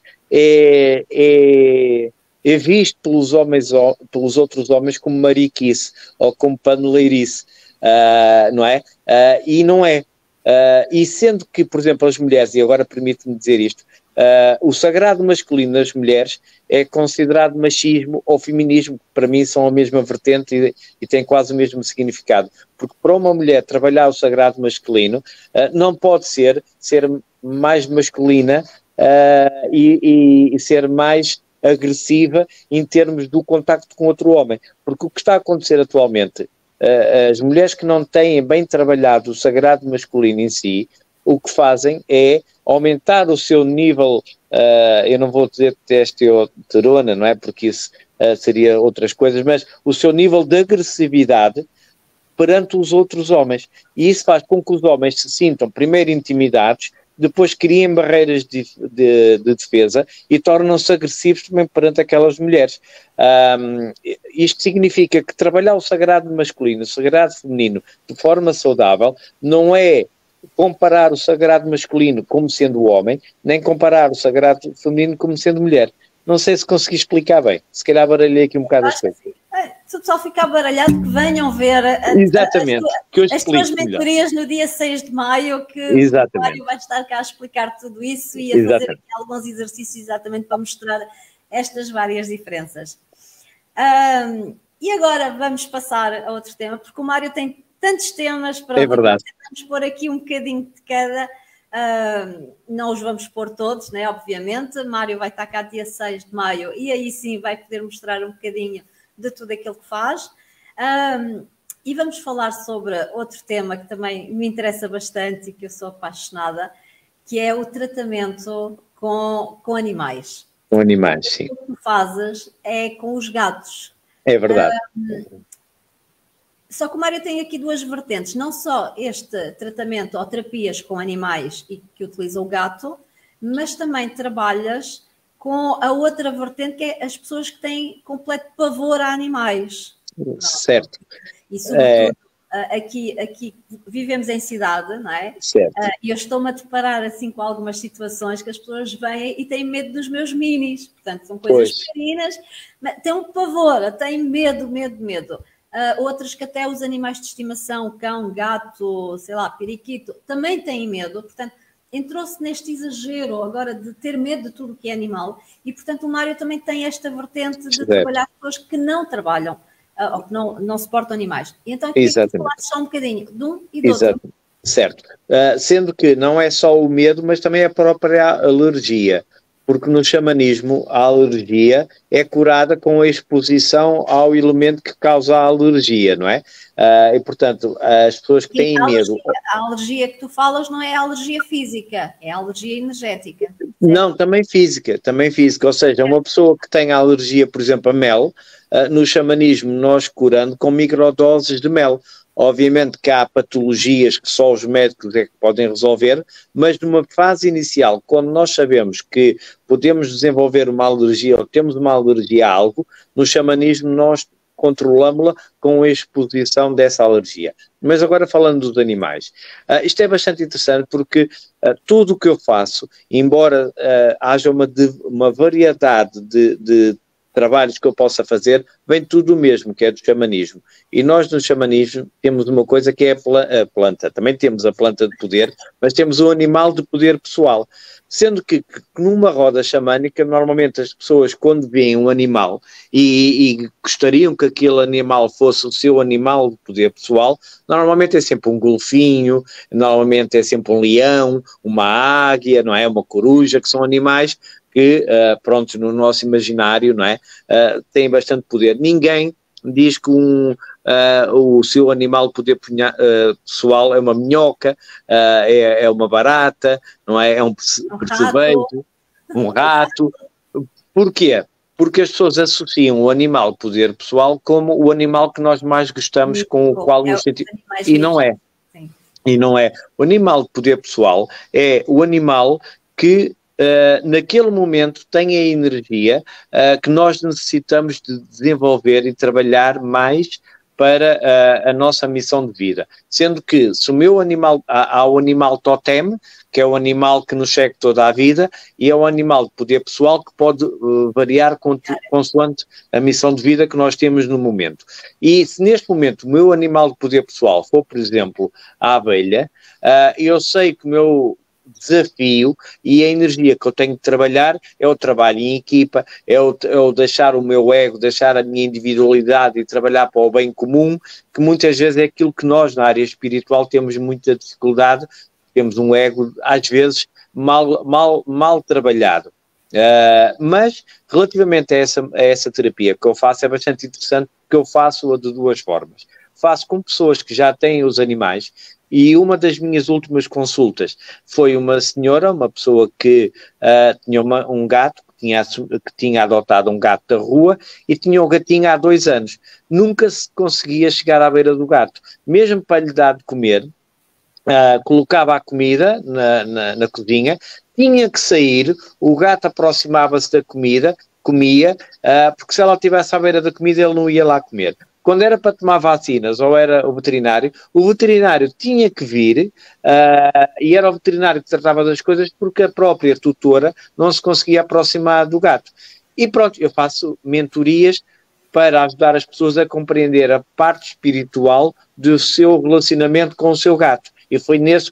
é visto pelos outros homens como mariquice ou como paneleirice, não é? E não é. E sendo que, por exemplo, as mulheres, e agora permite-me dizer isto, O sagrado masculino das mulheres é considerado machismo ou feminismo, que para mim são a mesma vertente e têm quase o mesmo significado. Porque para uma mulher trabalhar o sagrado masculino não pode ser mais masculina e ser mais agressiva em termos do contacto com outro homem. Porque o que está a acontecer atualmente, as mulheres que não têm bem trabalhado o sagrado masculino em si, o que fazem é aumentar o seu nível, eu não vou dizer testosterona, não é? Porque isso seria outras coisas, mas o seu nível de agressividade perante os outros homens. E isso faz com que os homens se sintam, primeiro, intimidados, depois criem barreiras de defesa e tornam-se agressivos também perante aquelas mulheres. Isto significa que trabalhar o sagrado masculino, o sagrado feminino, de forma saudável, não é comparar o sagrado masculino como sendo homem, nem comparar o sagrado feminino como sendo mulher. Não sei se consegui explicar bem. Se calhar baralhei aqui um bocado as coisas. Se o pessoal ficar baralhado, que venham ver as tuas mentorias no dia 6 de maio, que o Mário vai estar cá a explicar tudo isso e a fazer aqui alguns exercícios exatamente para mostrar estas várias diferenças. E agora vamos passar a outro tema, porque o Mário tem tantos temas para verdade. Vamos pôr aqui um bocadinho de cada. Não os vamos pôr todos, né? Obviamente. Mário vai estar cá dia 6 de maio e aí sim vai poder mostrar um bocadinho de tudo aquilo que faz. E vamos falar sobre outro tema que também me interessa bastante e que eu sou apaixonada, que é o tratamento com animais. Com animais, sim. O que tu fazes é com os gatos. É verdade. Só que o Mário tem aqui duas vertentes, não só este tratamento ou terapias com animais e que utiliza o gato, mas também trabalhas com a outra vertente, que é as pessoas que têm completo pavor a animais. Certo. E sobretudo, aqui vivemos em cidade, não é? Certo. E eu estou-me a deparar assim com algumas situações que as pessoas vêm e têm medo dos meus minis. Portanto, são coisas pequeninas, mas têm um pavor, têm medo. Outras que até os animais de estimação, cão, gato, sei lá, periquito, também têm medo. Portanto, entrou-se neste exagero agora de ter medo de tudo que é animal e, portanto, o Mário também tem esta vertente de trabalhar com pessoas que não trabalham ou que não suportam animais. E então, aqui falar só um bocadinho de um e do outro. Certo. Sendo que não é só o medo, mas também a própria alergia. Porque no xamanismo a alergia é curada com a exposição ao elemento que causa a alergia, não é? E, portanto, as pessoas que têm medo... A alergia que tu falas não é a alergia física, é a alergia energética. Certo? Não, também física. Ou seja, uma pessoa que tem alergia, por exemplo, a mel, no xamanismo nós curando com microdoses de mel. Obviamente que há patologias que só os médicos é que podem resolver, mas numa fase inicial, quando nós sabemos que podemos desenvolver uma alergia ou temos uma alergia a algo, no xamanismo nós controlamos-la com a exposição dessa alergia. Mas agora falando dos animais, isto é bastante interessante porque tudo o que eu faço, embora haja uma variedade de trabalhos que eu possa fazer, vem tudo o mesmo, que é do xamanismo. E nós no xamanismo temos uma coisa que é a planta. Também temos a planta de poder, mas temos o animal de poder pessoal. Sendo que numa roda xamânica, normalmente as pessoas quando veem um animal e gostariam que aquele animal fosse o seu animal de poder pessoal, normalmente é sempre um golfinho, normalmente é sempre um leão, uma águia, não é? Uma coruja, que são animais que, pronto, no nosso imaginário, não é? Têm bastante poder. Ninguém diz que o seu animal de poder pessoal é uma minhoca, é uma barata, não é? É um percevejo, um rato. Porquê? Porque as pessoas associam o animal de poder pessoal como o animal que nós mais gostamos, com o qual nos sentimos. E não é. Sim. E não é. O animal de poder pessoal é o animal que naquele momento tem a energia que nós necessitamos de desenvolver e trabalhar mais para a nossa missão de vida. Sendo que se o meu animal, há o animal totem, que é o animal que nos segue toda a vida, e é o animal de poder pessoal que pode variar consoante a missão de vida que nós temos no momento. E se neste momento o meu animal de poder pessoal for, por exemplo, a abelha, eu sei que o meu desafio e a energia que eu tenho de trabalhar é o trabalho em equipa, é o deixar o meu ego, deixar a minha individualidade e trabalhar para o bem comum, que muitas vezes é aquilo que nós na área espiritual temos muita dificuldade, temos um ego às vezes mal trabalhado. Mas relativamente a essa terapia que eu faço é bastante interessante, porque eu faço-a de duas formas. Faço com pessoas que já têm os animais, e uma das minhas últimas consultas foi uma senhora, uma pessoa que tinha um gato, que tinha adotado um gato da rua e tinha o gatinho há 2 anos. Nunca se conseguia chegar à beira do gato, mesmo para lhe dar de comer. Colocava a comida na cozinha, tinha que sair, o gato aproximava-se da comida, comia, porque se ela estivesse à beira da comida ele não ia lá comer. Quando era para tomar vacinas ou era o veterinário tinha que vir, e era o veterinário que tratava das coisas porque a própria tutora não se conseguia aproximar do gato. E pronto, eu faço mentorias para ajudar as pessoas a compreender a parte espiritual do seu relacionamento com o seu gato. E foi nesse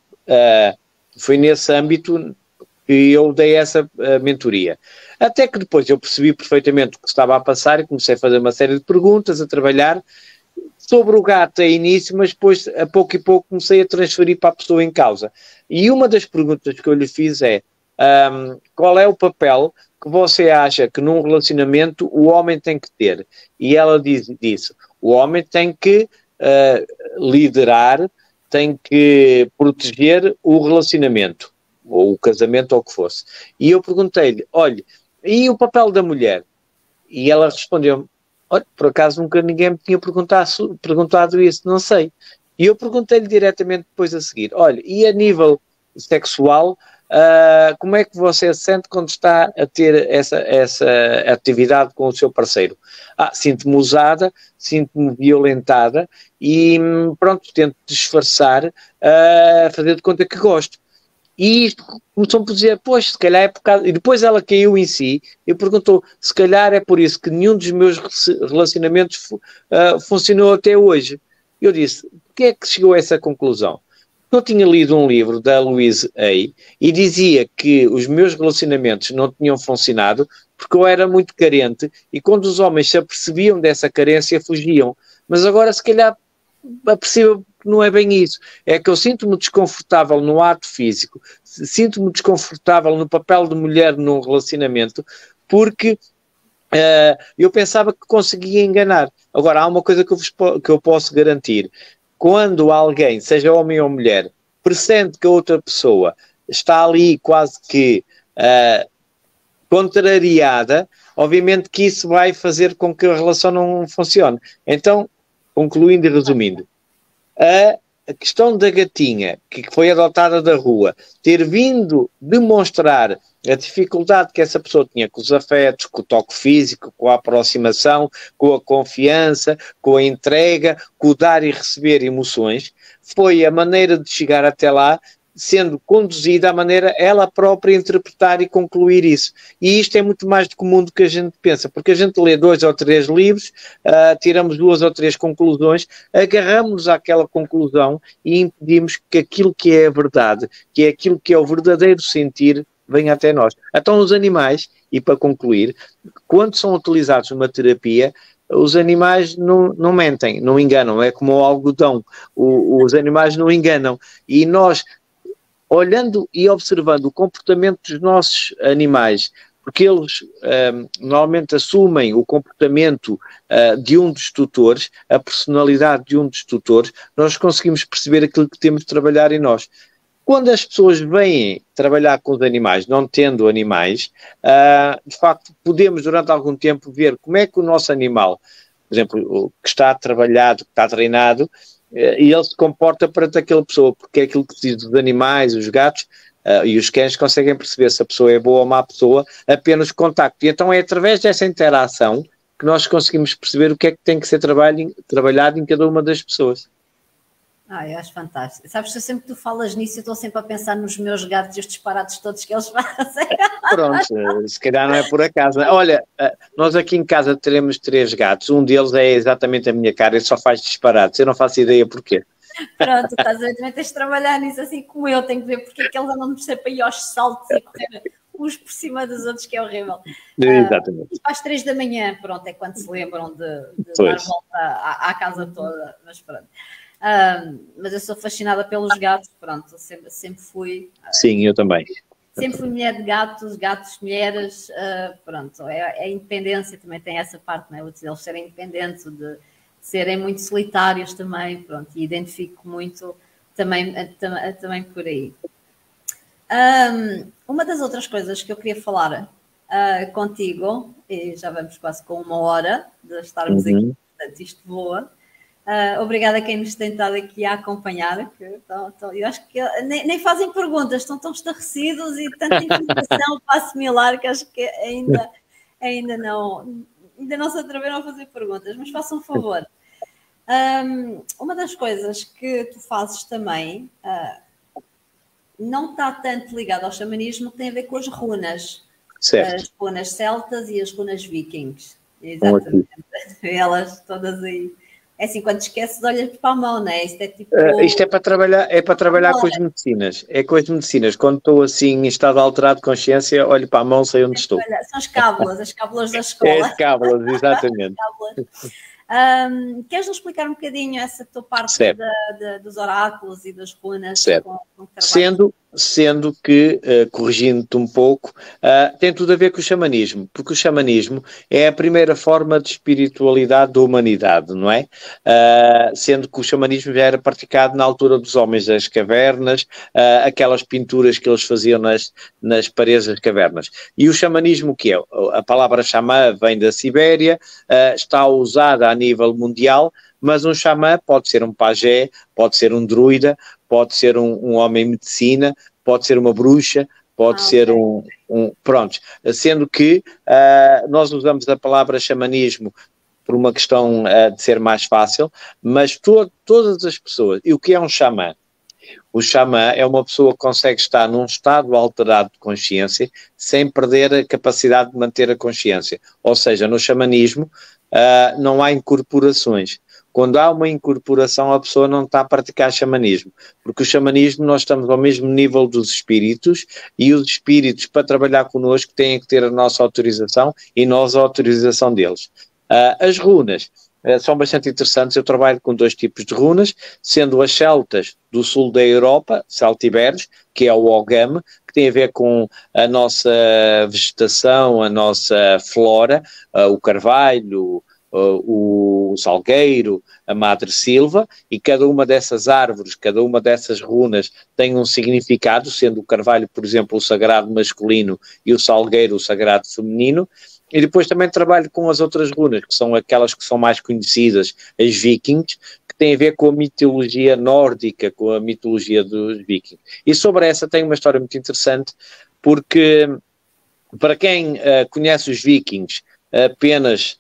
âmbito que eu dei essa mentoria. Até que depois eu percebi perfeitamente o que estava a passar e comecei a fazer uma série de perguntas, a trabalhar sobre o gato a início, mas depois, a pouco e pouco, comecei a transferir para a pessoa em causa. E uma das perguntas que eu lhe fiz é, qual é o papel que você acha que num relacionamento o homem tem que ter? E ela disse, o homem tem que liderar, tem que proteger o relacionamento, ou o casamento, ou o que fosse. E eu perguntei-lhe, olha, e o papel da mulher? E ela respondeu-me, olha, por acaso nunca ninguém me tinha perguntado isso, não sei. E eu perguntei-lhe diretamente depois a seguir, olha, e a nível sexual, como é que você se sente quando está a ter essa atividade com o seu parceiro? Sinto-me usada, sinto-me violentada e pronto, tento disfarçar, fazer de conta que gosto. E isto começou-me a dizer, pois, se calhar é por causa... E depois ela caiu em si e perguntou, se calhar é por isso que nenhum dos meus relacionamentos funcionou até hoje. Eu disse, por que é que chegou a essa conclusão? Eu tinha lido um livro da Louise Hay e dizia que os meus relacionamentos não tinham funcionado porque eu era muito carente e quando os homens se apercebiam dessa carência fugiam. Mas agora se calhar apercebo que não é bem isso. É que eu sinto-me desconfortável no ato físico, sinto-me desconfortável no papel de mulher num relacionamento porque eu pensava que conseguia enganar. Agora, há uma coisa que eu posso garantir. Quando alguém, seja homem ou mulher, pressente que a outra pessoa está ali quase que contrariada, obviamente que isso vai fazer com que a relação não funcione. Então, concluindo e resumindo, a questão da gatinha, que foi adotada da rua, ter vindo demonstrar a dificuldade que essa pessoa tinha com os afetos, com o toque físico, com a aproximação, com a confiança, com a entrega, com o dar e receber emoções, foi a maneira de chegar até lá, sendo conduzida à maneira ela própria interpretar e concluir isso. E isto é muito mais comum do que a gente pensa, porque a gente lê 2 ou 3 livros, tiramos 2 ou 3 conclusões, agarramos-nos àquela conclusão e impedimos que aquilo que é a verdade, que é aquilo que é o verdadeiro sentir, venha até nós. Então os animais, e para concluir, quando são utilizados numa terapia, os animais não mentem, não enganam, é como o algodão, os animais não enganam, e nós, olhando e observando o comportamento dos nossos animais, porque eles normalmente assumem o comportamento de um dos tutores, a personalidade de um dos tutores, nós conseguimos perceber aquilo que temos de trabalhar em nós. Quando as pessoas vêm trabalhar com os animais, não tendo animais, de facto podemos durante algum tempo ver como é que o nosso animal, por exemplo, que está trabalhado, que está treinado, e ele se comporta perante aquela pessoa, porque é aquilo que se diz dos animais, os gatos e os cães conseguem perceber se a pessoa é boa ou má pessoa apenas contacto. E então é através dessa interação que nós conseguimos perceber o que é que tem que ser trabalhado em cada uma das pessoas. Eu acho fantástico. Sabes que sempre que tu falas nisso, eu estou sempre a pensar nos meus gatos e os disparates todos que eles fazem. Pronto, se calhar não é por acaso. Olha, nós aqui em casa teremos 3 gatos. Um deles é exatamente a minha cara e só faz disparates. Eu não faço ideia porquê. Pronto, estás a ver, também tens de trabalhar nisso assim como eu, tenho que ver porque é que eles andam sempre aí aos saltos e correr uns por cima dos outros, que é horrível. Exatamente. E às 3 da manhã, pronto, é quando se lembram de dar Pois. volta à casa toda, mas pronto. Mas eu sou fascinada pelos gatos, pronto, sempre fui. Sim, eu também. Sempre fui mulher de gatos, mulheres, pronto, é a independência, também tem essa parte, não é? De eles serem independentes, de serem muito solitários também, pronto, e identifico muito também por aí. Uma das outras coisas que eu queria falar contigo, e já vamos quase com 1 hora de estarmos aqui, portanto isto voa. Obrigada a quem nos tem estado aqui a acompanhar. Eu acho que nem fazem perguntas, estão tão estarrecidos e tanta informação para assimilar que acho que ainda não se atreveram a fazer perguntas, mas façam um favor. Uma das coisas que tu fazes também não está tanto ligado ao xamanismo, tem a ver com as runas. Certo. As runas celtas e as runas vikings. Exatamente. Elas todas aí. É assim, quando esqueces, olhas para a mão, não é? Isto é tipo... Isto é para trabalhar com as medicinas. É com as medicinas. Quando estou assim em estado alterado de consciência, olho para a mão, sei onde estou. São as cábulas da escola. As cábulas, exatamente. Queres-nos explicar um bocadinho essa tua parte dos oráculos e das runas? Certo. Sendo que, corrigindo-te um pouco, tem tudo a ver com o xamanismo, porque o xamanismo é a primeira forma de espiritualidade da humanidade, não é? Sendo que o xamanismo já era praticado na altura dos homens das cavernas, aquelas pinturas que eles faziam nas paredes das cavernas. E o xamanismo, o que é? A palavra xamã vem da Sibéria, está usada a nível mundial, mas um xamã pode ser um pajé, pode ser um druida, pode ser um homem medicina, pode ser uma bruxa, pode ser pronto, sendo que nós usamos a palavra xamanismo por uma questão de ser mais fácil, mas todas as pessoas, e o que é um xamã? O xamã é uma pessoa que consegue estar num estado alterado de consciência sem perder a capacidade de manter a consciência, ou seja, no xamanismo não há incorporações. Quando há uma incorporação, a pessoa não está a praticar xamanismo, porque o xamanismo nós estamos ao mesmo nível dos espíritos e os espíritos para trabalhar connosco têm que ter a nossa autorização e nós a autorização deles. As runas são bastante interessantes, eu trabalho com 2 tipos de runas, sendo as celtas do sul da Europa, celtibéricos, que é o ogame, que tem a ver com a nossa vegetação, a nossa flora, o carvalho, o salgueiro, a madre silva, e cada uma dessas árvores, cada uma dessas runas tem um significado, sendo o carvalho, por exemplo, o sagrado masculino e o salgueiro o sagrado feminino. E depois também trabalho com as outras runas, que são aquelas que são mais conhecidas, as vikings, que têm a ver com a mitologia nórdica, com a mitologia dos vikings. E sobre essa tem uma história muito interessante, porque para quem conhece os vikings apenas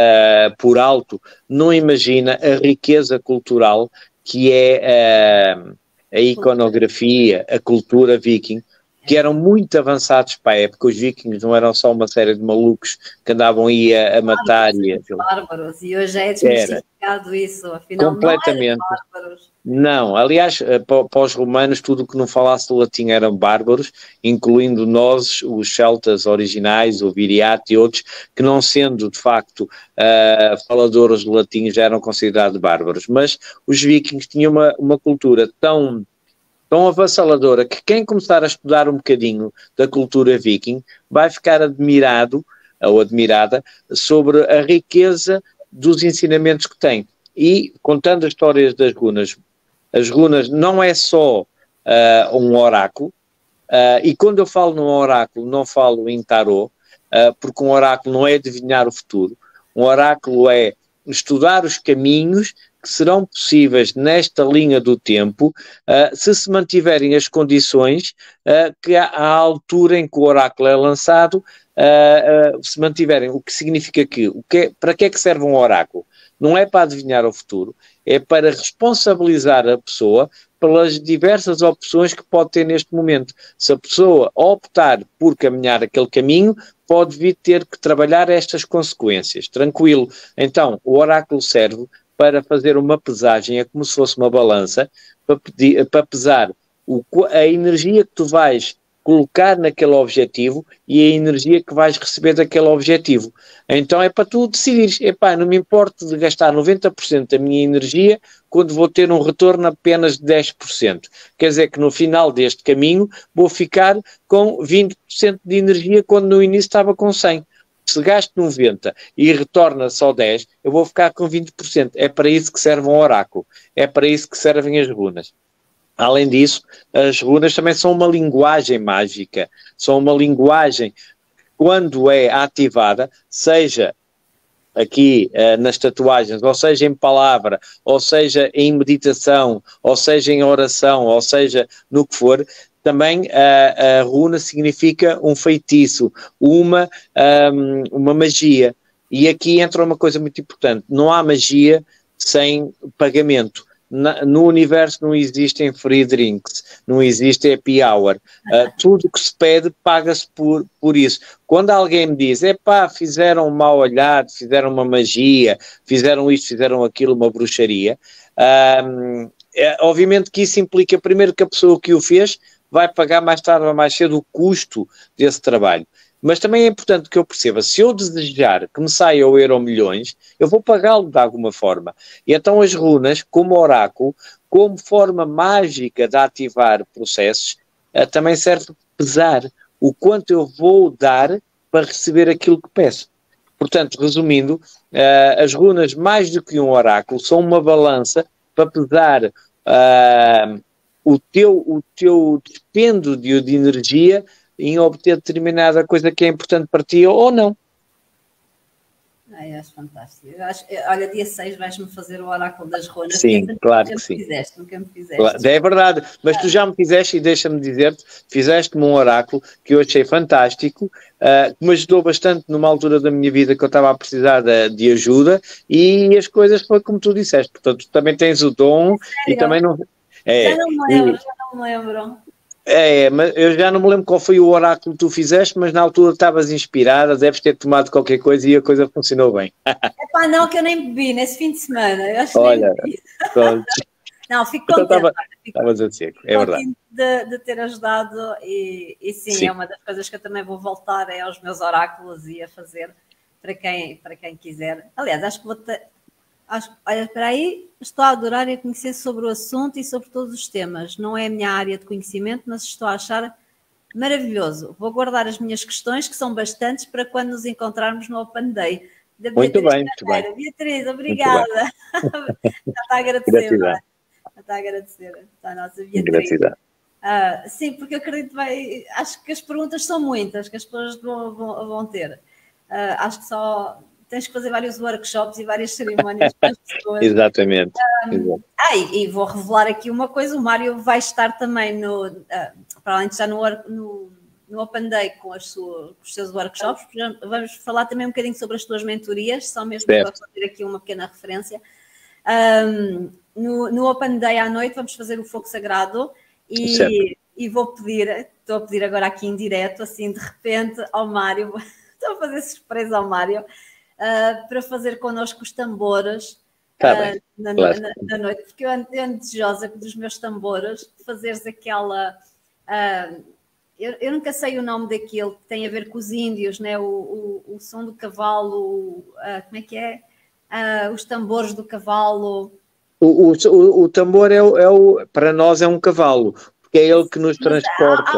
por alto, não imagina a riqueza cultural que é a iconografia, a cultura viking, que eram muito avançados para a época. Os vikings não eram só uma série de malucos que andavam aí a matar. Bárbaros, e hoje é desmistificado isso, afinal completamente. Não eram bárbaros. Não, aliás, para os romanos, tudo o que não falasse o latim eram bárbaros, incluindo nós, os celtas originais, o viriato e outros, que não sendo, de facto, faladores de latim, já eram considerados bárbaros. Mas os vikings tinham uma cultura tão avassaladora que quem começar a estudar um bocadinho da cultura viking vai ficar admirado ou admirada sobre a riqueza dos ensinamentos que tem. E, contando as histórias das runas, as runas não é só um oráculo, e quando eu falo num oráculo, não falo em tarô, porque um oráculo não é adivinhar o futuro. Um oráculo é estudar os caminhos que serão possíveis nesta linha do tempo, se mantiverem as condições que à altura em que o oráculo é lançado, se mantiverem, o que significa para que é que serve um oráculo? Não é para adivinhar o futuro, é para responsabilizar a pessoa pelas diversas opções que pode ter neste momento. Se a pessoa optar por caminhar aquele caminho, pode vir ter que trabalhar estas consequências. Tranquilo. Então, o oráculo serve para fazer uma pesagem, é como se fosse uma balança, para pesar a energia que tu vais colocar naquele objetivo e a energia que vais receber daquele objetivo. Então é para tu decidires, epá, não me importo de gastar 90% da minha energia quando vou ter um retorno apenas de 10%. Quer dizer que no final deste caminho vou ficar com 20% de energia quando no início estava com 100%. Se gasto 90 e retorna só 10, eu vou ficar com 20%. É para isso que serve um oráculo. É para isso que servem as runas. Além disso, as runas também são uma linguagem mágica. São uma linguagem, quando é ativada, seja aqui nas tatuagens, ou seja em palavra, ou seja em meditação, ou seja em oração, ou seja no que for, também a runa significa um feitiço, uma magia. E aqui entra uma coisa muito importante, não há magia sem pagamento. No universo não existem free drinks, não existe happy hour. Tudo que se pede paga-se por isso. Quando alguém me diz, epá, fizeram um mal olhado, fizeram uma magia, fizeram isto, fizeram aquilo, uma bruxaria, obviamente que isso implica primeiro que a pessoa que o fez vai pagar mais tarde ou mais cedo o custo desse trabalho. Mas também é importante que eu perceba, se eu desejar que me saia o euro milhões, eu vou pagá-lo de alguma forma. E então as runas, como oráculo, como forma mágica de ativar processos, também serve para pesar o quanto eu vou dar para receber aquilo que peço. Portanto, resumindo, as runas, mais do que um oráculo, são uma balança para pesar o teu dispêndio de energia em obter determinada coisa que é importante para ti ou não. Ai, acho fantástico. Olha, dia 6 vais-me fazer o oráculo das runas. Sim, claro que sim. Nunca me fizeste. É verdade, mas tu já me fizeste e deixa-me dizer-te, fizeste-me um oráculo que eu achei fantástico, que me ajudou bastante numa altura da minha vida que eu estava a precisar de ajuda e as coisas foi como tu disseste. Portanto, tu também tens o dom e também não... Já não me lembro. Mas eu já não me lembro qual foi o oráculo que tu fizeste, mas na altura estavas inspirada, deves ter tomado qualquer coisa e a coisa funcionou bem. Epá, não, que eu nem bebi nesse fim de semana. Eu acho que olha, nem bebi. Não, fico contente. Então, estavas a dizer, é verdade. De ter ajudado e sim, é uma das coisas que eu também vou voltar aos meus oráculos e a fazer para quem quiser. Aliás, acho que vou ter... olha, espera aí, estou a adorar e a conhecer sobre o assunto e sobre todos os temas. Não é a minha área de conhecimento, mas estou a achar maravilhoso. Vou guardar as minhas questões, que são bastantes, para quando nos encontrarmos no Open Day. Muito bem, muito bem. Beatriz, obrigada. Já está a agradecer. Está a agradecer. Está a nossa Beatriz. Sim, porque eu acredito, acho que as perguntas são muitas, que as pessoas vão ter. Acho que só... Tens que fazer vários workshops e várias cerimónias para as pessoas. Exatamente. E vou revelar aqui uma coisa, o Mário vai estar também para além de estar no Open Day com os seus workshops, vamos falar também um bocadinho sobre as tuas mentorias, só mesmo para fazer aqui uma pequena referência. No Open Day à noite vamos fazer o fogo sagrado e estou a pedir agora aqui em direto, assim de repente ao Mário, estou a fazer surpresa ao Mário, para fazer connosco os tambores na noite, porque eu ando desejosa dos meus tambores, fazeres aquela... eu nunca sei o nome daquilo, que tem a ver com os índios, né? O som do cavalo, como é que é? Os tambores do cavalo... O tambor para nós é um cavalo, porque é ele que nos transporta.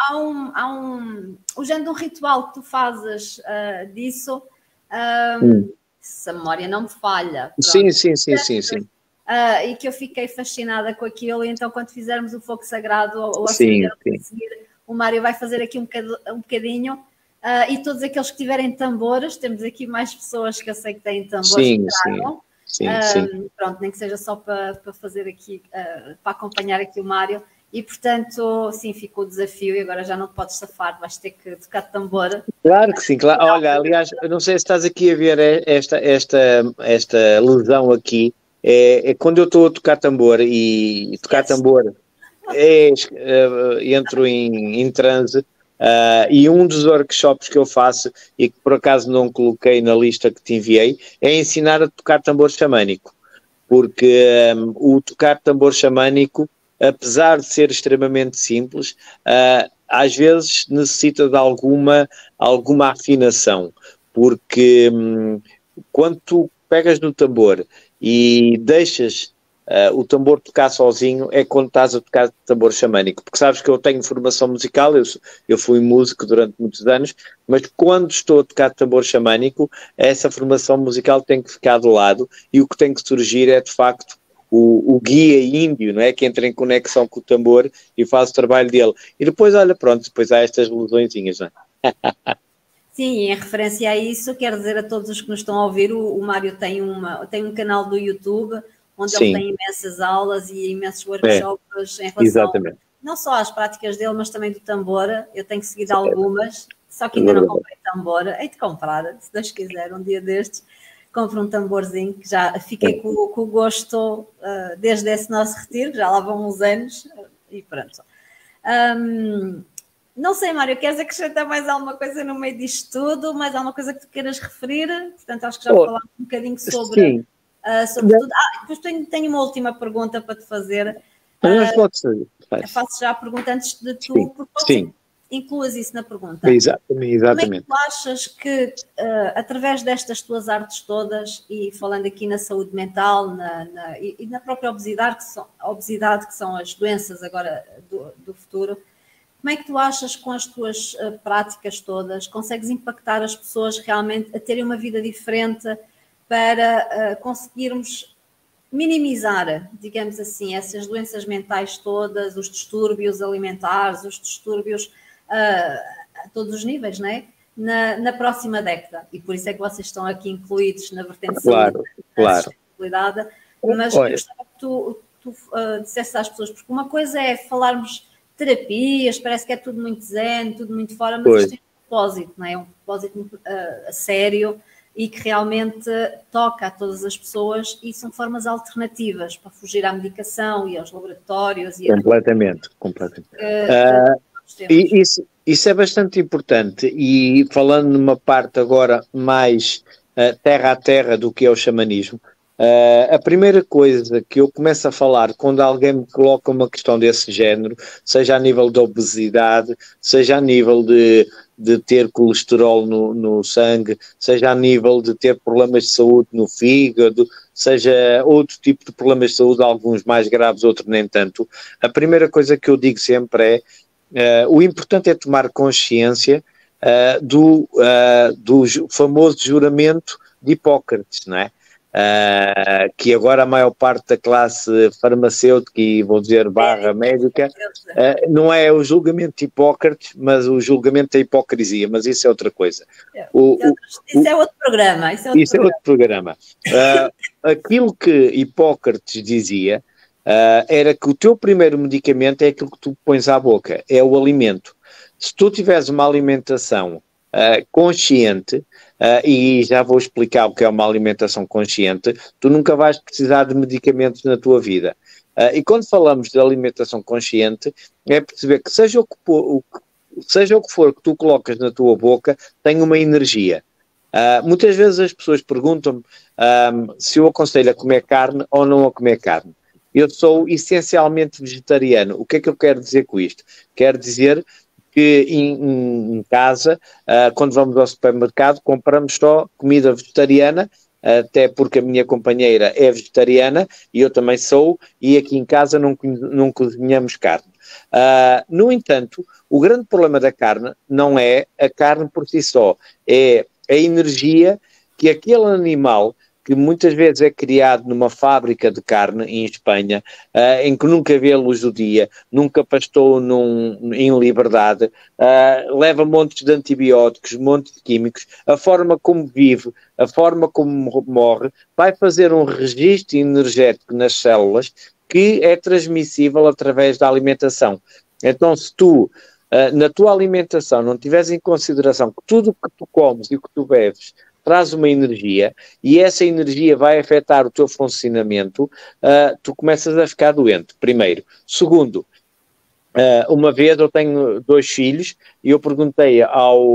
O género de um ritual que tu fazes disso... se a memória não me falha. Sim. E que eu fiquei fascinada com aquilo, e então quando fizermos o fogo sagrado ou a seguir, o Mário vai fazer aqui um bocadinho, e todos aqueles que tiverem tambores, temos aqui mais pessoas que eu sei que têm tambores. Sim. Pronto, nem que seja só para fazer aqui, para acompanhar aqui o Mário. E, portanto, sim, ficou o desafio e agora já não podes safar, vais ter que tocar tambor. Claro que sim, claro. Olha, aliás, eu não sei se estás aqui a ver esta lesão aqui, é quando eu estou a tocar tambor e tocar tambor, entro em transe, e um dos workshops que eu faço e que por acaso não coloquei na lista que te enviei, é ensinar a tocar tambor xamânico. porque o tocar tambor xamânico, apesar de ser extremamente simples, às vezes necessita de alguma afinação, porque quando tu pegas no tambor e deixas o tambor tocar sozinho, é quando estás a tocar tambor xamânico, porque sabes que eu tenho formação musical, eu fui músico durante muitos anos, mas quando estou a tocar tambor xamânico, essa formação musical tem que ficar de lado, e o que tem que surgir é de facto o guia índio, não é? Que entra em conexão com o tambor e faz o trabalho dele. E depois, olha, pronto, depois há estas ilusõezinhas, não é? Sim, em referência a isso, quero dizer a todos os que nos estão a ouvir, o Mário tem um canal do YouTube onde Sim. ele tem imensas aulas e imensos workshops em relação exatamente. Não só às práticas dele, mas também do tambor. Eu tenho seguido algumas, só que ainda não comprei tambor. Hei de comprar, se Deus quiser, um dia destes, compro um tamborzinho, que já fiquei com o gosto desde esse nosso retiro, que já lá vão uns anos, e pronto. Não sei, Mário, queres acrescentar mais alguma coisa no meio disto tudo? Mais alguma coisa que tu queiras referir? Portanto, acho que já falámos um bocadinho sobre tudo. Depois tenho uma última pergunta para te fazer. Mas pode ser. Faço já a pergunta antes de tu, porque incluas isso na pergunta. Exatamente. Como é que tu achas que, através destas tuas artes todas, e falando aqui na saúde mental e na própria obesidade, que são as doenças agora do futuro, como é que tu achas, com as tuas práticas todas, consegues impactar as pessoas realmente a terem uma vida diferente para conseguirmos minimizar, digamos assim, essas doenças mentais todas, os distúrbios alimentares, os distúrbios a todos os níveis, não é? Na próxima década. E por isso é que vocês estão aqui incluídos na vertente claro. sustentabilidade. Mas eu gostava que tu dissesse às pessoas, porque uma coisa é falarmos terapias, parece que é tudo muito zen, tudo muito fora, mas isto tem um propósito, não é? É um propósito a sério e que realmente toca a todas as pessoas, e são formas alternativas para fugir à medicação e aos laboratórios. E completamente. Isso é bastante importante, e falando numa parte agora mais terra a terra do que é o xamanismo, a primeira coisa que eu começo a falar quando alguém me coloca uma questão desse género, seja a nível de obesidade, seja a nível de ter colesterol no sangue, seja a nível de ter problemas de saúde no fígado, seja outro tipo de problemas de saúde, alguns mais graves, outros nem tanto, a primeira coisa que eu digo sempre é o importante é tomar consciência do famoso juramento de Hipócrates, não é? Que agora a maior parte da classe farmacêutica, e vou dizer barra médica, não é o julgamento de Hipócrates, mas o julgamento da hipocrisia, mas isso é outra coisa. Isso é outro programa. Isso é outro programa. Aquilo que Hipócrates dizia era que o teu primeiro medicamento é aquilo que tu pões à boca, é o alimento. Se tu tiveres uma alimentação consciente, e já vou explicar o que é uma alimentação consciente, tu nunca vais precisar de medicamentos na tua vida. E quando falamos de alimentação consciente, é perceber que seja o que for que tu colocas na tua boca, tem uma energia. Muitas vezes as pessoas perguntam-me se eu aconselho a comer carne ou não a comer carne. Eu sou essencialmente vegetariano. O que é que eu quero dizer com isto? Quero dizer que em casa, quando vamos ao supermercado, compramos só comida vegetariana, até porque a minha companheira é vegetariana e eu também sou, e aqui em casa não cozinhamos carne. No entanto, o grande problema da carne não é a carne por si só, é a energia que aquele animal, que muitas vezes é criado numa fábrica de carne em Espanha, em que nunca vê a luz do dia, nunca pastou em liberdade, leva montes de antibióticos, montes de químicos, a forma como vive, a forma como morre, vai fazer um registro energético nas células que é transmissível através da alimentação. Então, se tu, na tua alimentação, não tiveres em consideração que tudo o que tu comes e o que tu bebes traz uma energia, e essa energia vai afetar o teu funcionamento, tu começas a ficar doente, primeiro. Segundo, uma vez eu tenho 2 filhos, e eu perguntei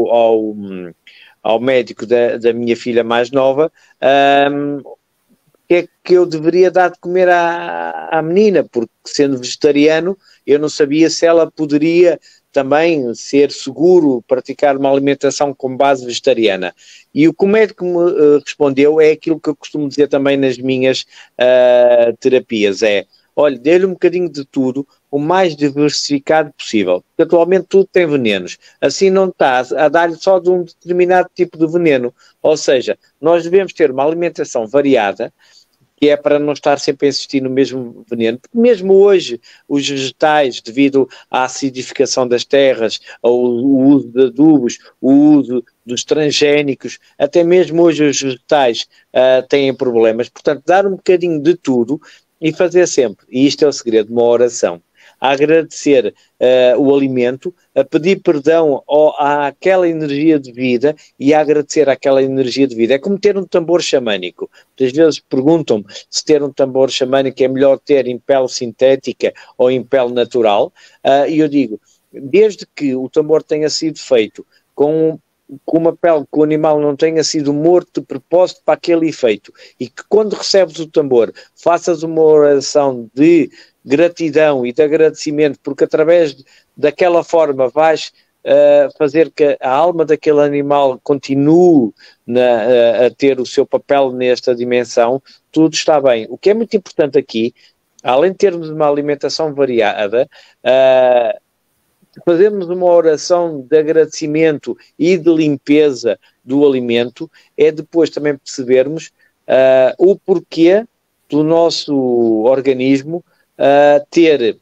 ao médico da minha filha mais nova, que é que eu deveria dar de comer à menina, porque sendo vegetariano eu não sabia se ela poderia também ser seguro praticar uma alimentação com base vegetariana. E o que o médico me respondeu é aquilo que eu costumo dizer também nas minhas terapias, olha, dê-lhe um bocadinho de tudo, o mais diversificado possível, porque atualmente tudo tem venenos, assim não está a dar-lhe só de um determinado tipo de veneno, ou seja, nós devemos ter uma alimentação variada, que é para não estar sempre a insistir no mesmo veneno, porque mesmo hoje os vegetais, devido à acidificação das terras, ao uso de adubos, o uso dos transgénicos, até mesmo hoje os vegetais têm problemas, portanto dar um bocadinho de tudo e fazer sempre, e isto é o segredo, uma oração, a agradecer o alimento, a pedir perdão àquela energia de vida e a agradecer àquela energia de vida. É como ter um tambor xamânico. Muitas vezes perguntam-me se ter um tambor xamânico é melhor ter em pele sintética ou em pele natural, e eu digo, desde que o tambor tenha sido feito com uma pele que o animal não tenha sido morto de propósito para aquele efeito, e que quando recebes o tambor faças uma oração de gratidão e de agradecimento, porque através daquela forma vais fazer que a alma daquele animal continue a ter o seu papel nesta dimensão, tudo está bem. O que é muito importante aqui, além de termos uma alimentação variada, fazermos uma oração de agradecimento e de limpeza do alimento, é depois também percebermos o porquê do nosso organismo ter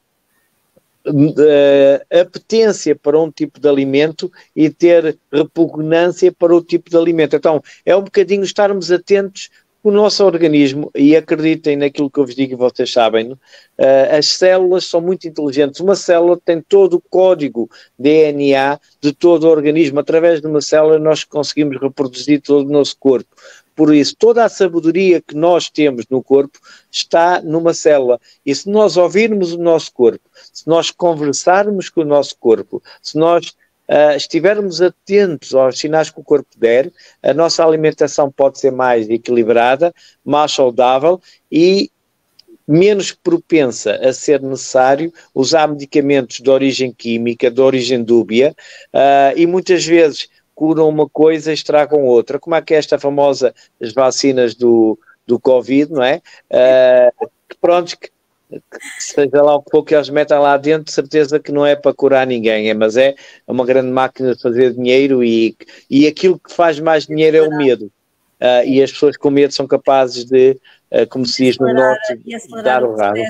apetência para um tipo de alimento e ter repugnância para o tipo de alimento. Então, é um bocadinho estarmos atentos o nosso organismo, e acreditem naquilo que eu vos digo e vocês sabem, as células são muito inteligentes. Uma célula tem todo o código DNA de todo o organismo. Através de uma célula nós conseguimos reproduzir todo o nosso corpo. Por isso, toda a sabedoria que nós temos no corpo está numa célula. E se nós ouvirmos o nosso corpo, se nós conversarmos com o nosso corpo, se nós estivermos atentos aos sinais que o corpo der, a nossa alimentação pode ser mais equilibrada, mais saudável e menos propensa a ser necessário usar medicamentos de origem química, de origem dúbia, e muitas vezes curam uma coisa e estragam outra, como é que é esta famosa as vacinas do Covid, não é? Que pronto, que seja lá o que for que eles metam lá dentro, de certeza que não é para curar ninguém, mas é uma grande máquina de fazer dinheiro e aquilo que faz mais dinheiro é o medo. E as pessoas com medo são capazes de, como se diz no norte, dar o rabo.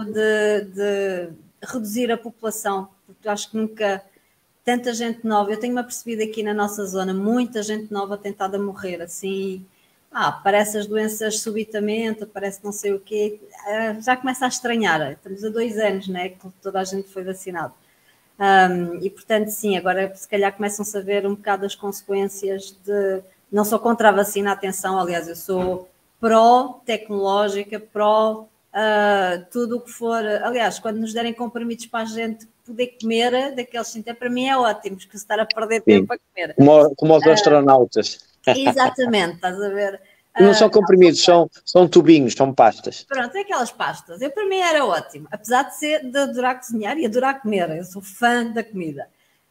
De reduzir a população, porque acho que nunca tanta gente nova, eu tenho-me apercebido aqui na nossa zona, muita gente nova tentada a morrer, assim, aparece as doenças subitamente, aparece não sei o quê, já começa a estranhar, estamos há 2 anos, né, que toda a gente foi vacinado. E portanto, sim, agora se calhar começam-se a ver um bocado as consequências de, não sou contra a vacina, atenção, aliás, eu sou pró-tecnológica, tudo o que for, aliás, quando nos derem comprimidos para a gente poder comer daqueles sintéticos, para mim é ótimo, que se estar a perder tempo a comer. Como os astronautas. Exatamente, estás a ver? Não são comprimidos, são tubinhos, são pastas. Pronto, é aquelas pastas. Para mim era ótimo, apesar de adorar cozinhar e adorar comer, eu sou fã da comida.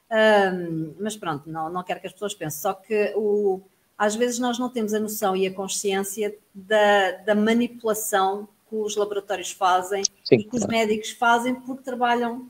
Mas pronto, não quero que as pessoas pensem, só que às vezes nós não temos a noção e a consciência da manipulação que os laboratórios fazem. Sim, e que os médicos fazem porque trabalham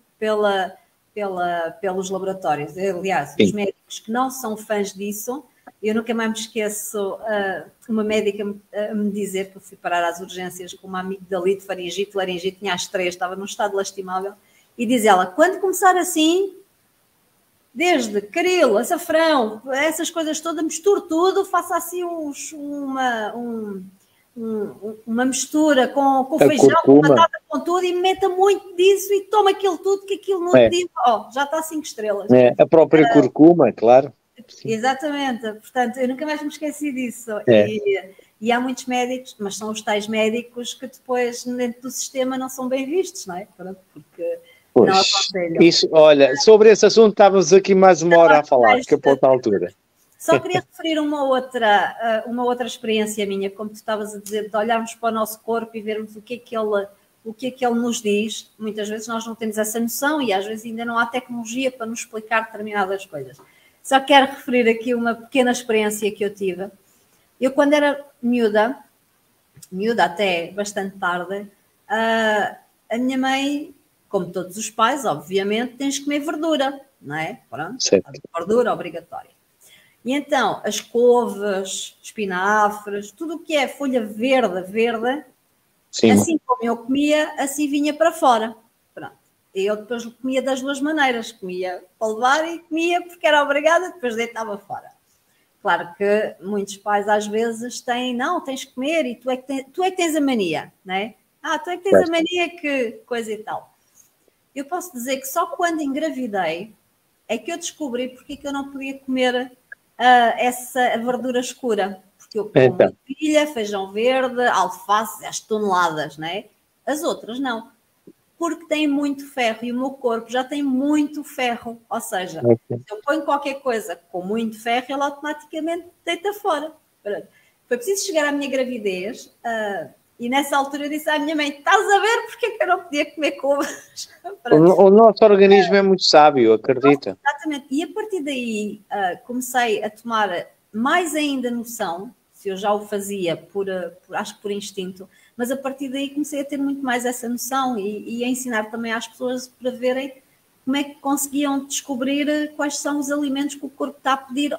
pelos laboratórios. Aliás, sim, os médicos que não são fãs disso, eu nunca mais me esqueço uma médica me dizer que eu fui parar às urgências com uma amigdalite, faringite, laringite, tinha as 3, estava num estado lastimável, e diz ela, quando começar assim, desde caril, açafrão, essas coisas todas, misture tudo, faça assim uma mistura com feijão, com batata, com tudo, e meta muito disso e toma aquilo tudo, que aquilo no dia, já está 5 estrelas. A própria curcuma, claro. Exatamente, portanto, eu nunca mais me esqueci disso. E há muitos médicos, mas são os tais médicos que depois, dentro do sistema, não são bem vistos, não é? Porque não aconselham. Isso, olha, sobre esse assunto estávamos aqui mais uma hora a falar, que é para outra altura. Só queria referir uma outra experiência minha, como tu estavas a dizer, de olharmos para o nosso corpo e vermos o que é que ele nos diz. Muitas vezes nós não temos essa noção e às vezes ainda não há tecnologia para nos explicar determinadas coisas. Só quero referir aqui uma pequena experiência que eu tive. Eu, quando era miúda até bastante tarde, a minha mãe, como todos os pais, obviamente, tens que comer verdura, não é? Pronto, verdura obrigatória. E então, as couves, espinafres, tudo o que é folha verde, sim, assim como eu comia, assim vinha para fora. Pronto. E eu depois comia das duas maneiras. Comia para levar e comia porque era obrigada, depois deitava fora. Claro que muitos pais às vezes têm, não, tens que comer e tu é que tens a mania, não é? Tu é que tens a mania que coisa e tal. Eu posso dizer que só quando engravidei é que eu descobri porque é que eu não podia comer essa verdura escura. Porque eu como ervilha, feijão verde, alface, as toneladas, não é? As outras não. Porque tem muito ferro e o meu corpo já tem muito ferro. Ou seja, se eu ponho qualquer coisa com muito ferro, ele automaticamente deita fora. Foi preciso chegar à minha gravidez e nessa altura eu disse à minha mãe, estás a ver porque é que eu não podia comer couves? O nosso organismo é muito sábio, acredita. Exatamente. E a partir daí comecei a tomar mais ainda noção, se eu já o fazia acho que por instinto, mas a partir daí comecei a ter muito mais essa noção e a ensinar também às pessoas para verem como é que conseguiam descobrir quais são os alimentos que o corpo está a pedir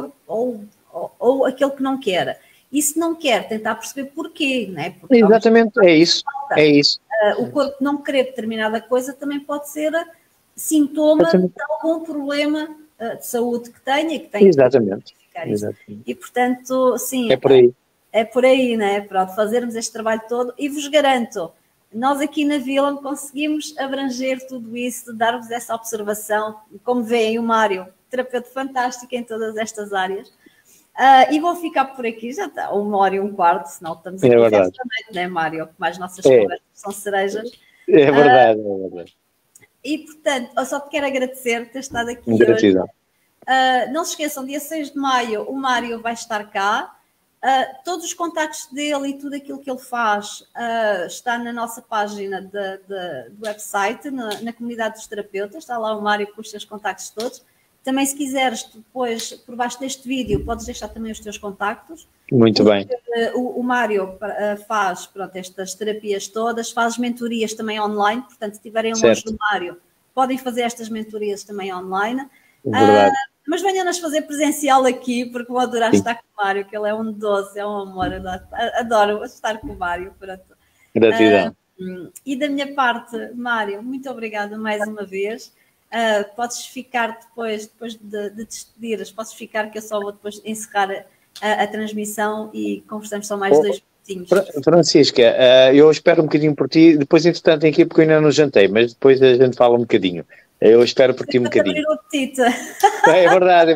ou aquele que não quer. E se não quer, tentar perceber porquê, não é? Porque exatamente, é isso. É isso. O corpo não querer determinada coisa também pode ser sintoma de algum problema de saúde que tenha e que tenha exatamente. que verificar isso. Exatamente. E, portanto, sim, é por aí. É por aí, né? Pronto, fazermos este trabalho todo e vos garanto, nós aqui na Vila conseguimos abranger tudo isso, dar-vos essa observação, como veem o Mário, terapeuta fantástico em todas estas áreas. E vou ficar por aqui, já está 1h15, senão estamos aqui esta noite, não é, Mário? Como as nossas conversas são cerejas. É verdade, é verdade. E, portanto, eu só te quero agradecer por ter estado aqui Gratidão. hoje. Não se esqueçam, dia 6 de maio o Mário vai estar cá. Todos os contactos dele e tudo aquilo que ele faz está na nossa página do website, na comunidade dos terapeutas, está lá o Mário com os seus contactos todos. Também, se quiseres, depois, por baixo deste vídeo, podes deixar também os teus contactos. Muito bem. O Mário faz, pronto, estas terapias todas, faz mentorias também online, portanto, se estiverem longe do Mário, podem fazer estas mentorias também online. Verdade. Mas venham-nos fazer presencial aqui, porque vou adorar estar com o Mário, que ele é um doce, é um amor, adoro estar com o Mário. Gratidão. E da minha parte, Mário, muito obrigada mais uma vez. Podes ficar depois de despedires, podes ficar que eu só vou depois encerrar a transmissão e conversamos só mais 2 minutinhos. Francisca, eu espero um bocadinho por ti, depois entretanto aqui porque eu ainda não jantei, mas depois a gente fala um bocadinho. Eu espero por ti um bocadinho. Abrir o apetite. É verdade.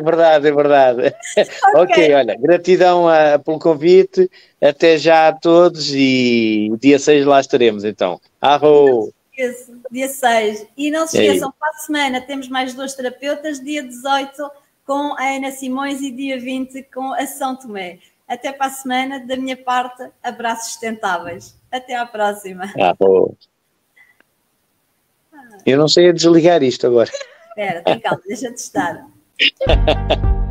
Ok, olha, gratidão pelo convite, até já a todos e dia 6 lá estaremos então. Arro! Dia 6. E não se esqueçam, para a semana temos mais 2 terapeutas, dia 18 com a Ana Simões e dia 20 com a São Tomé. Até para a semana, da minha parte, abraços sustentáveis. Até à próxima. Arro! Eu não sei a desligar isto agora. Espera, tem calma, deixa de estar.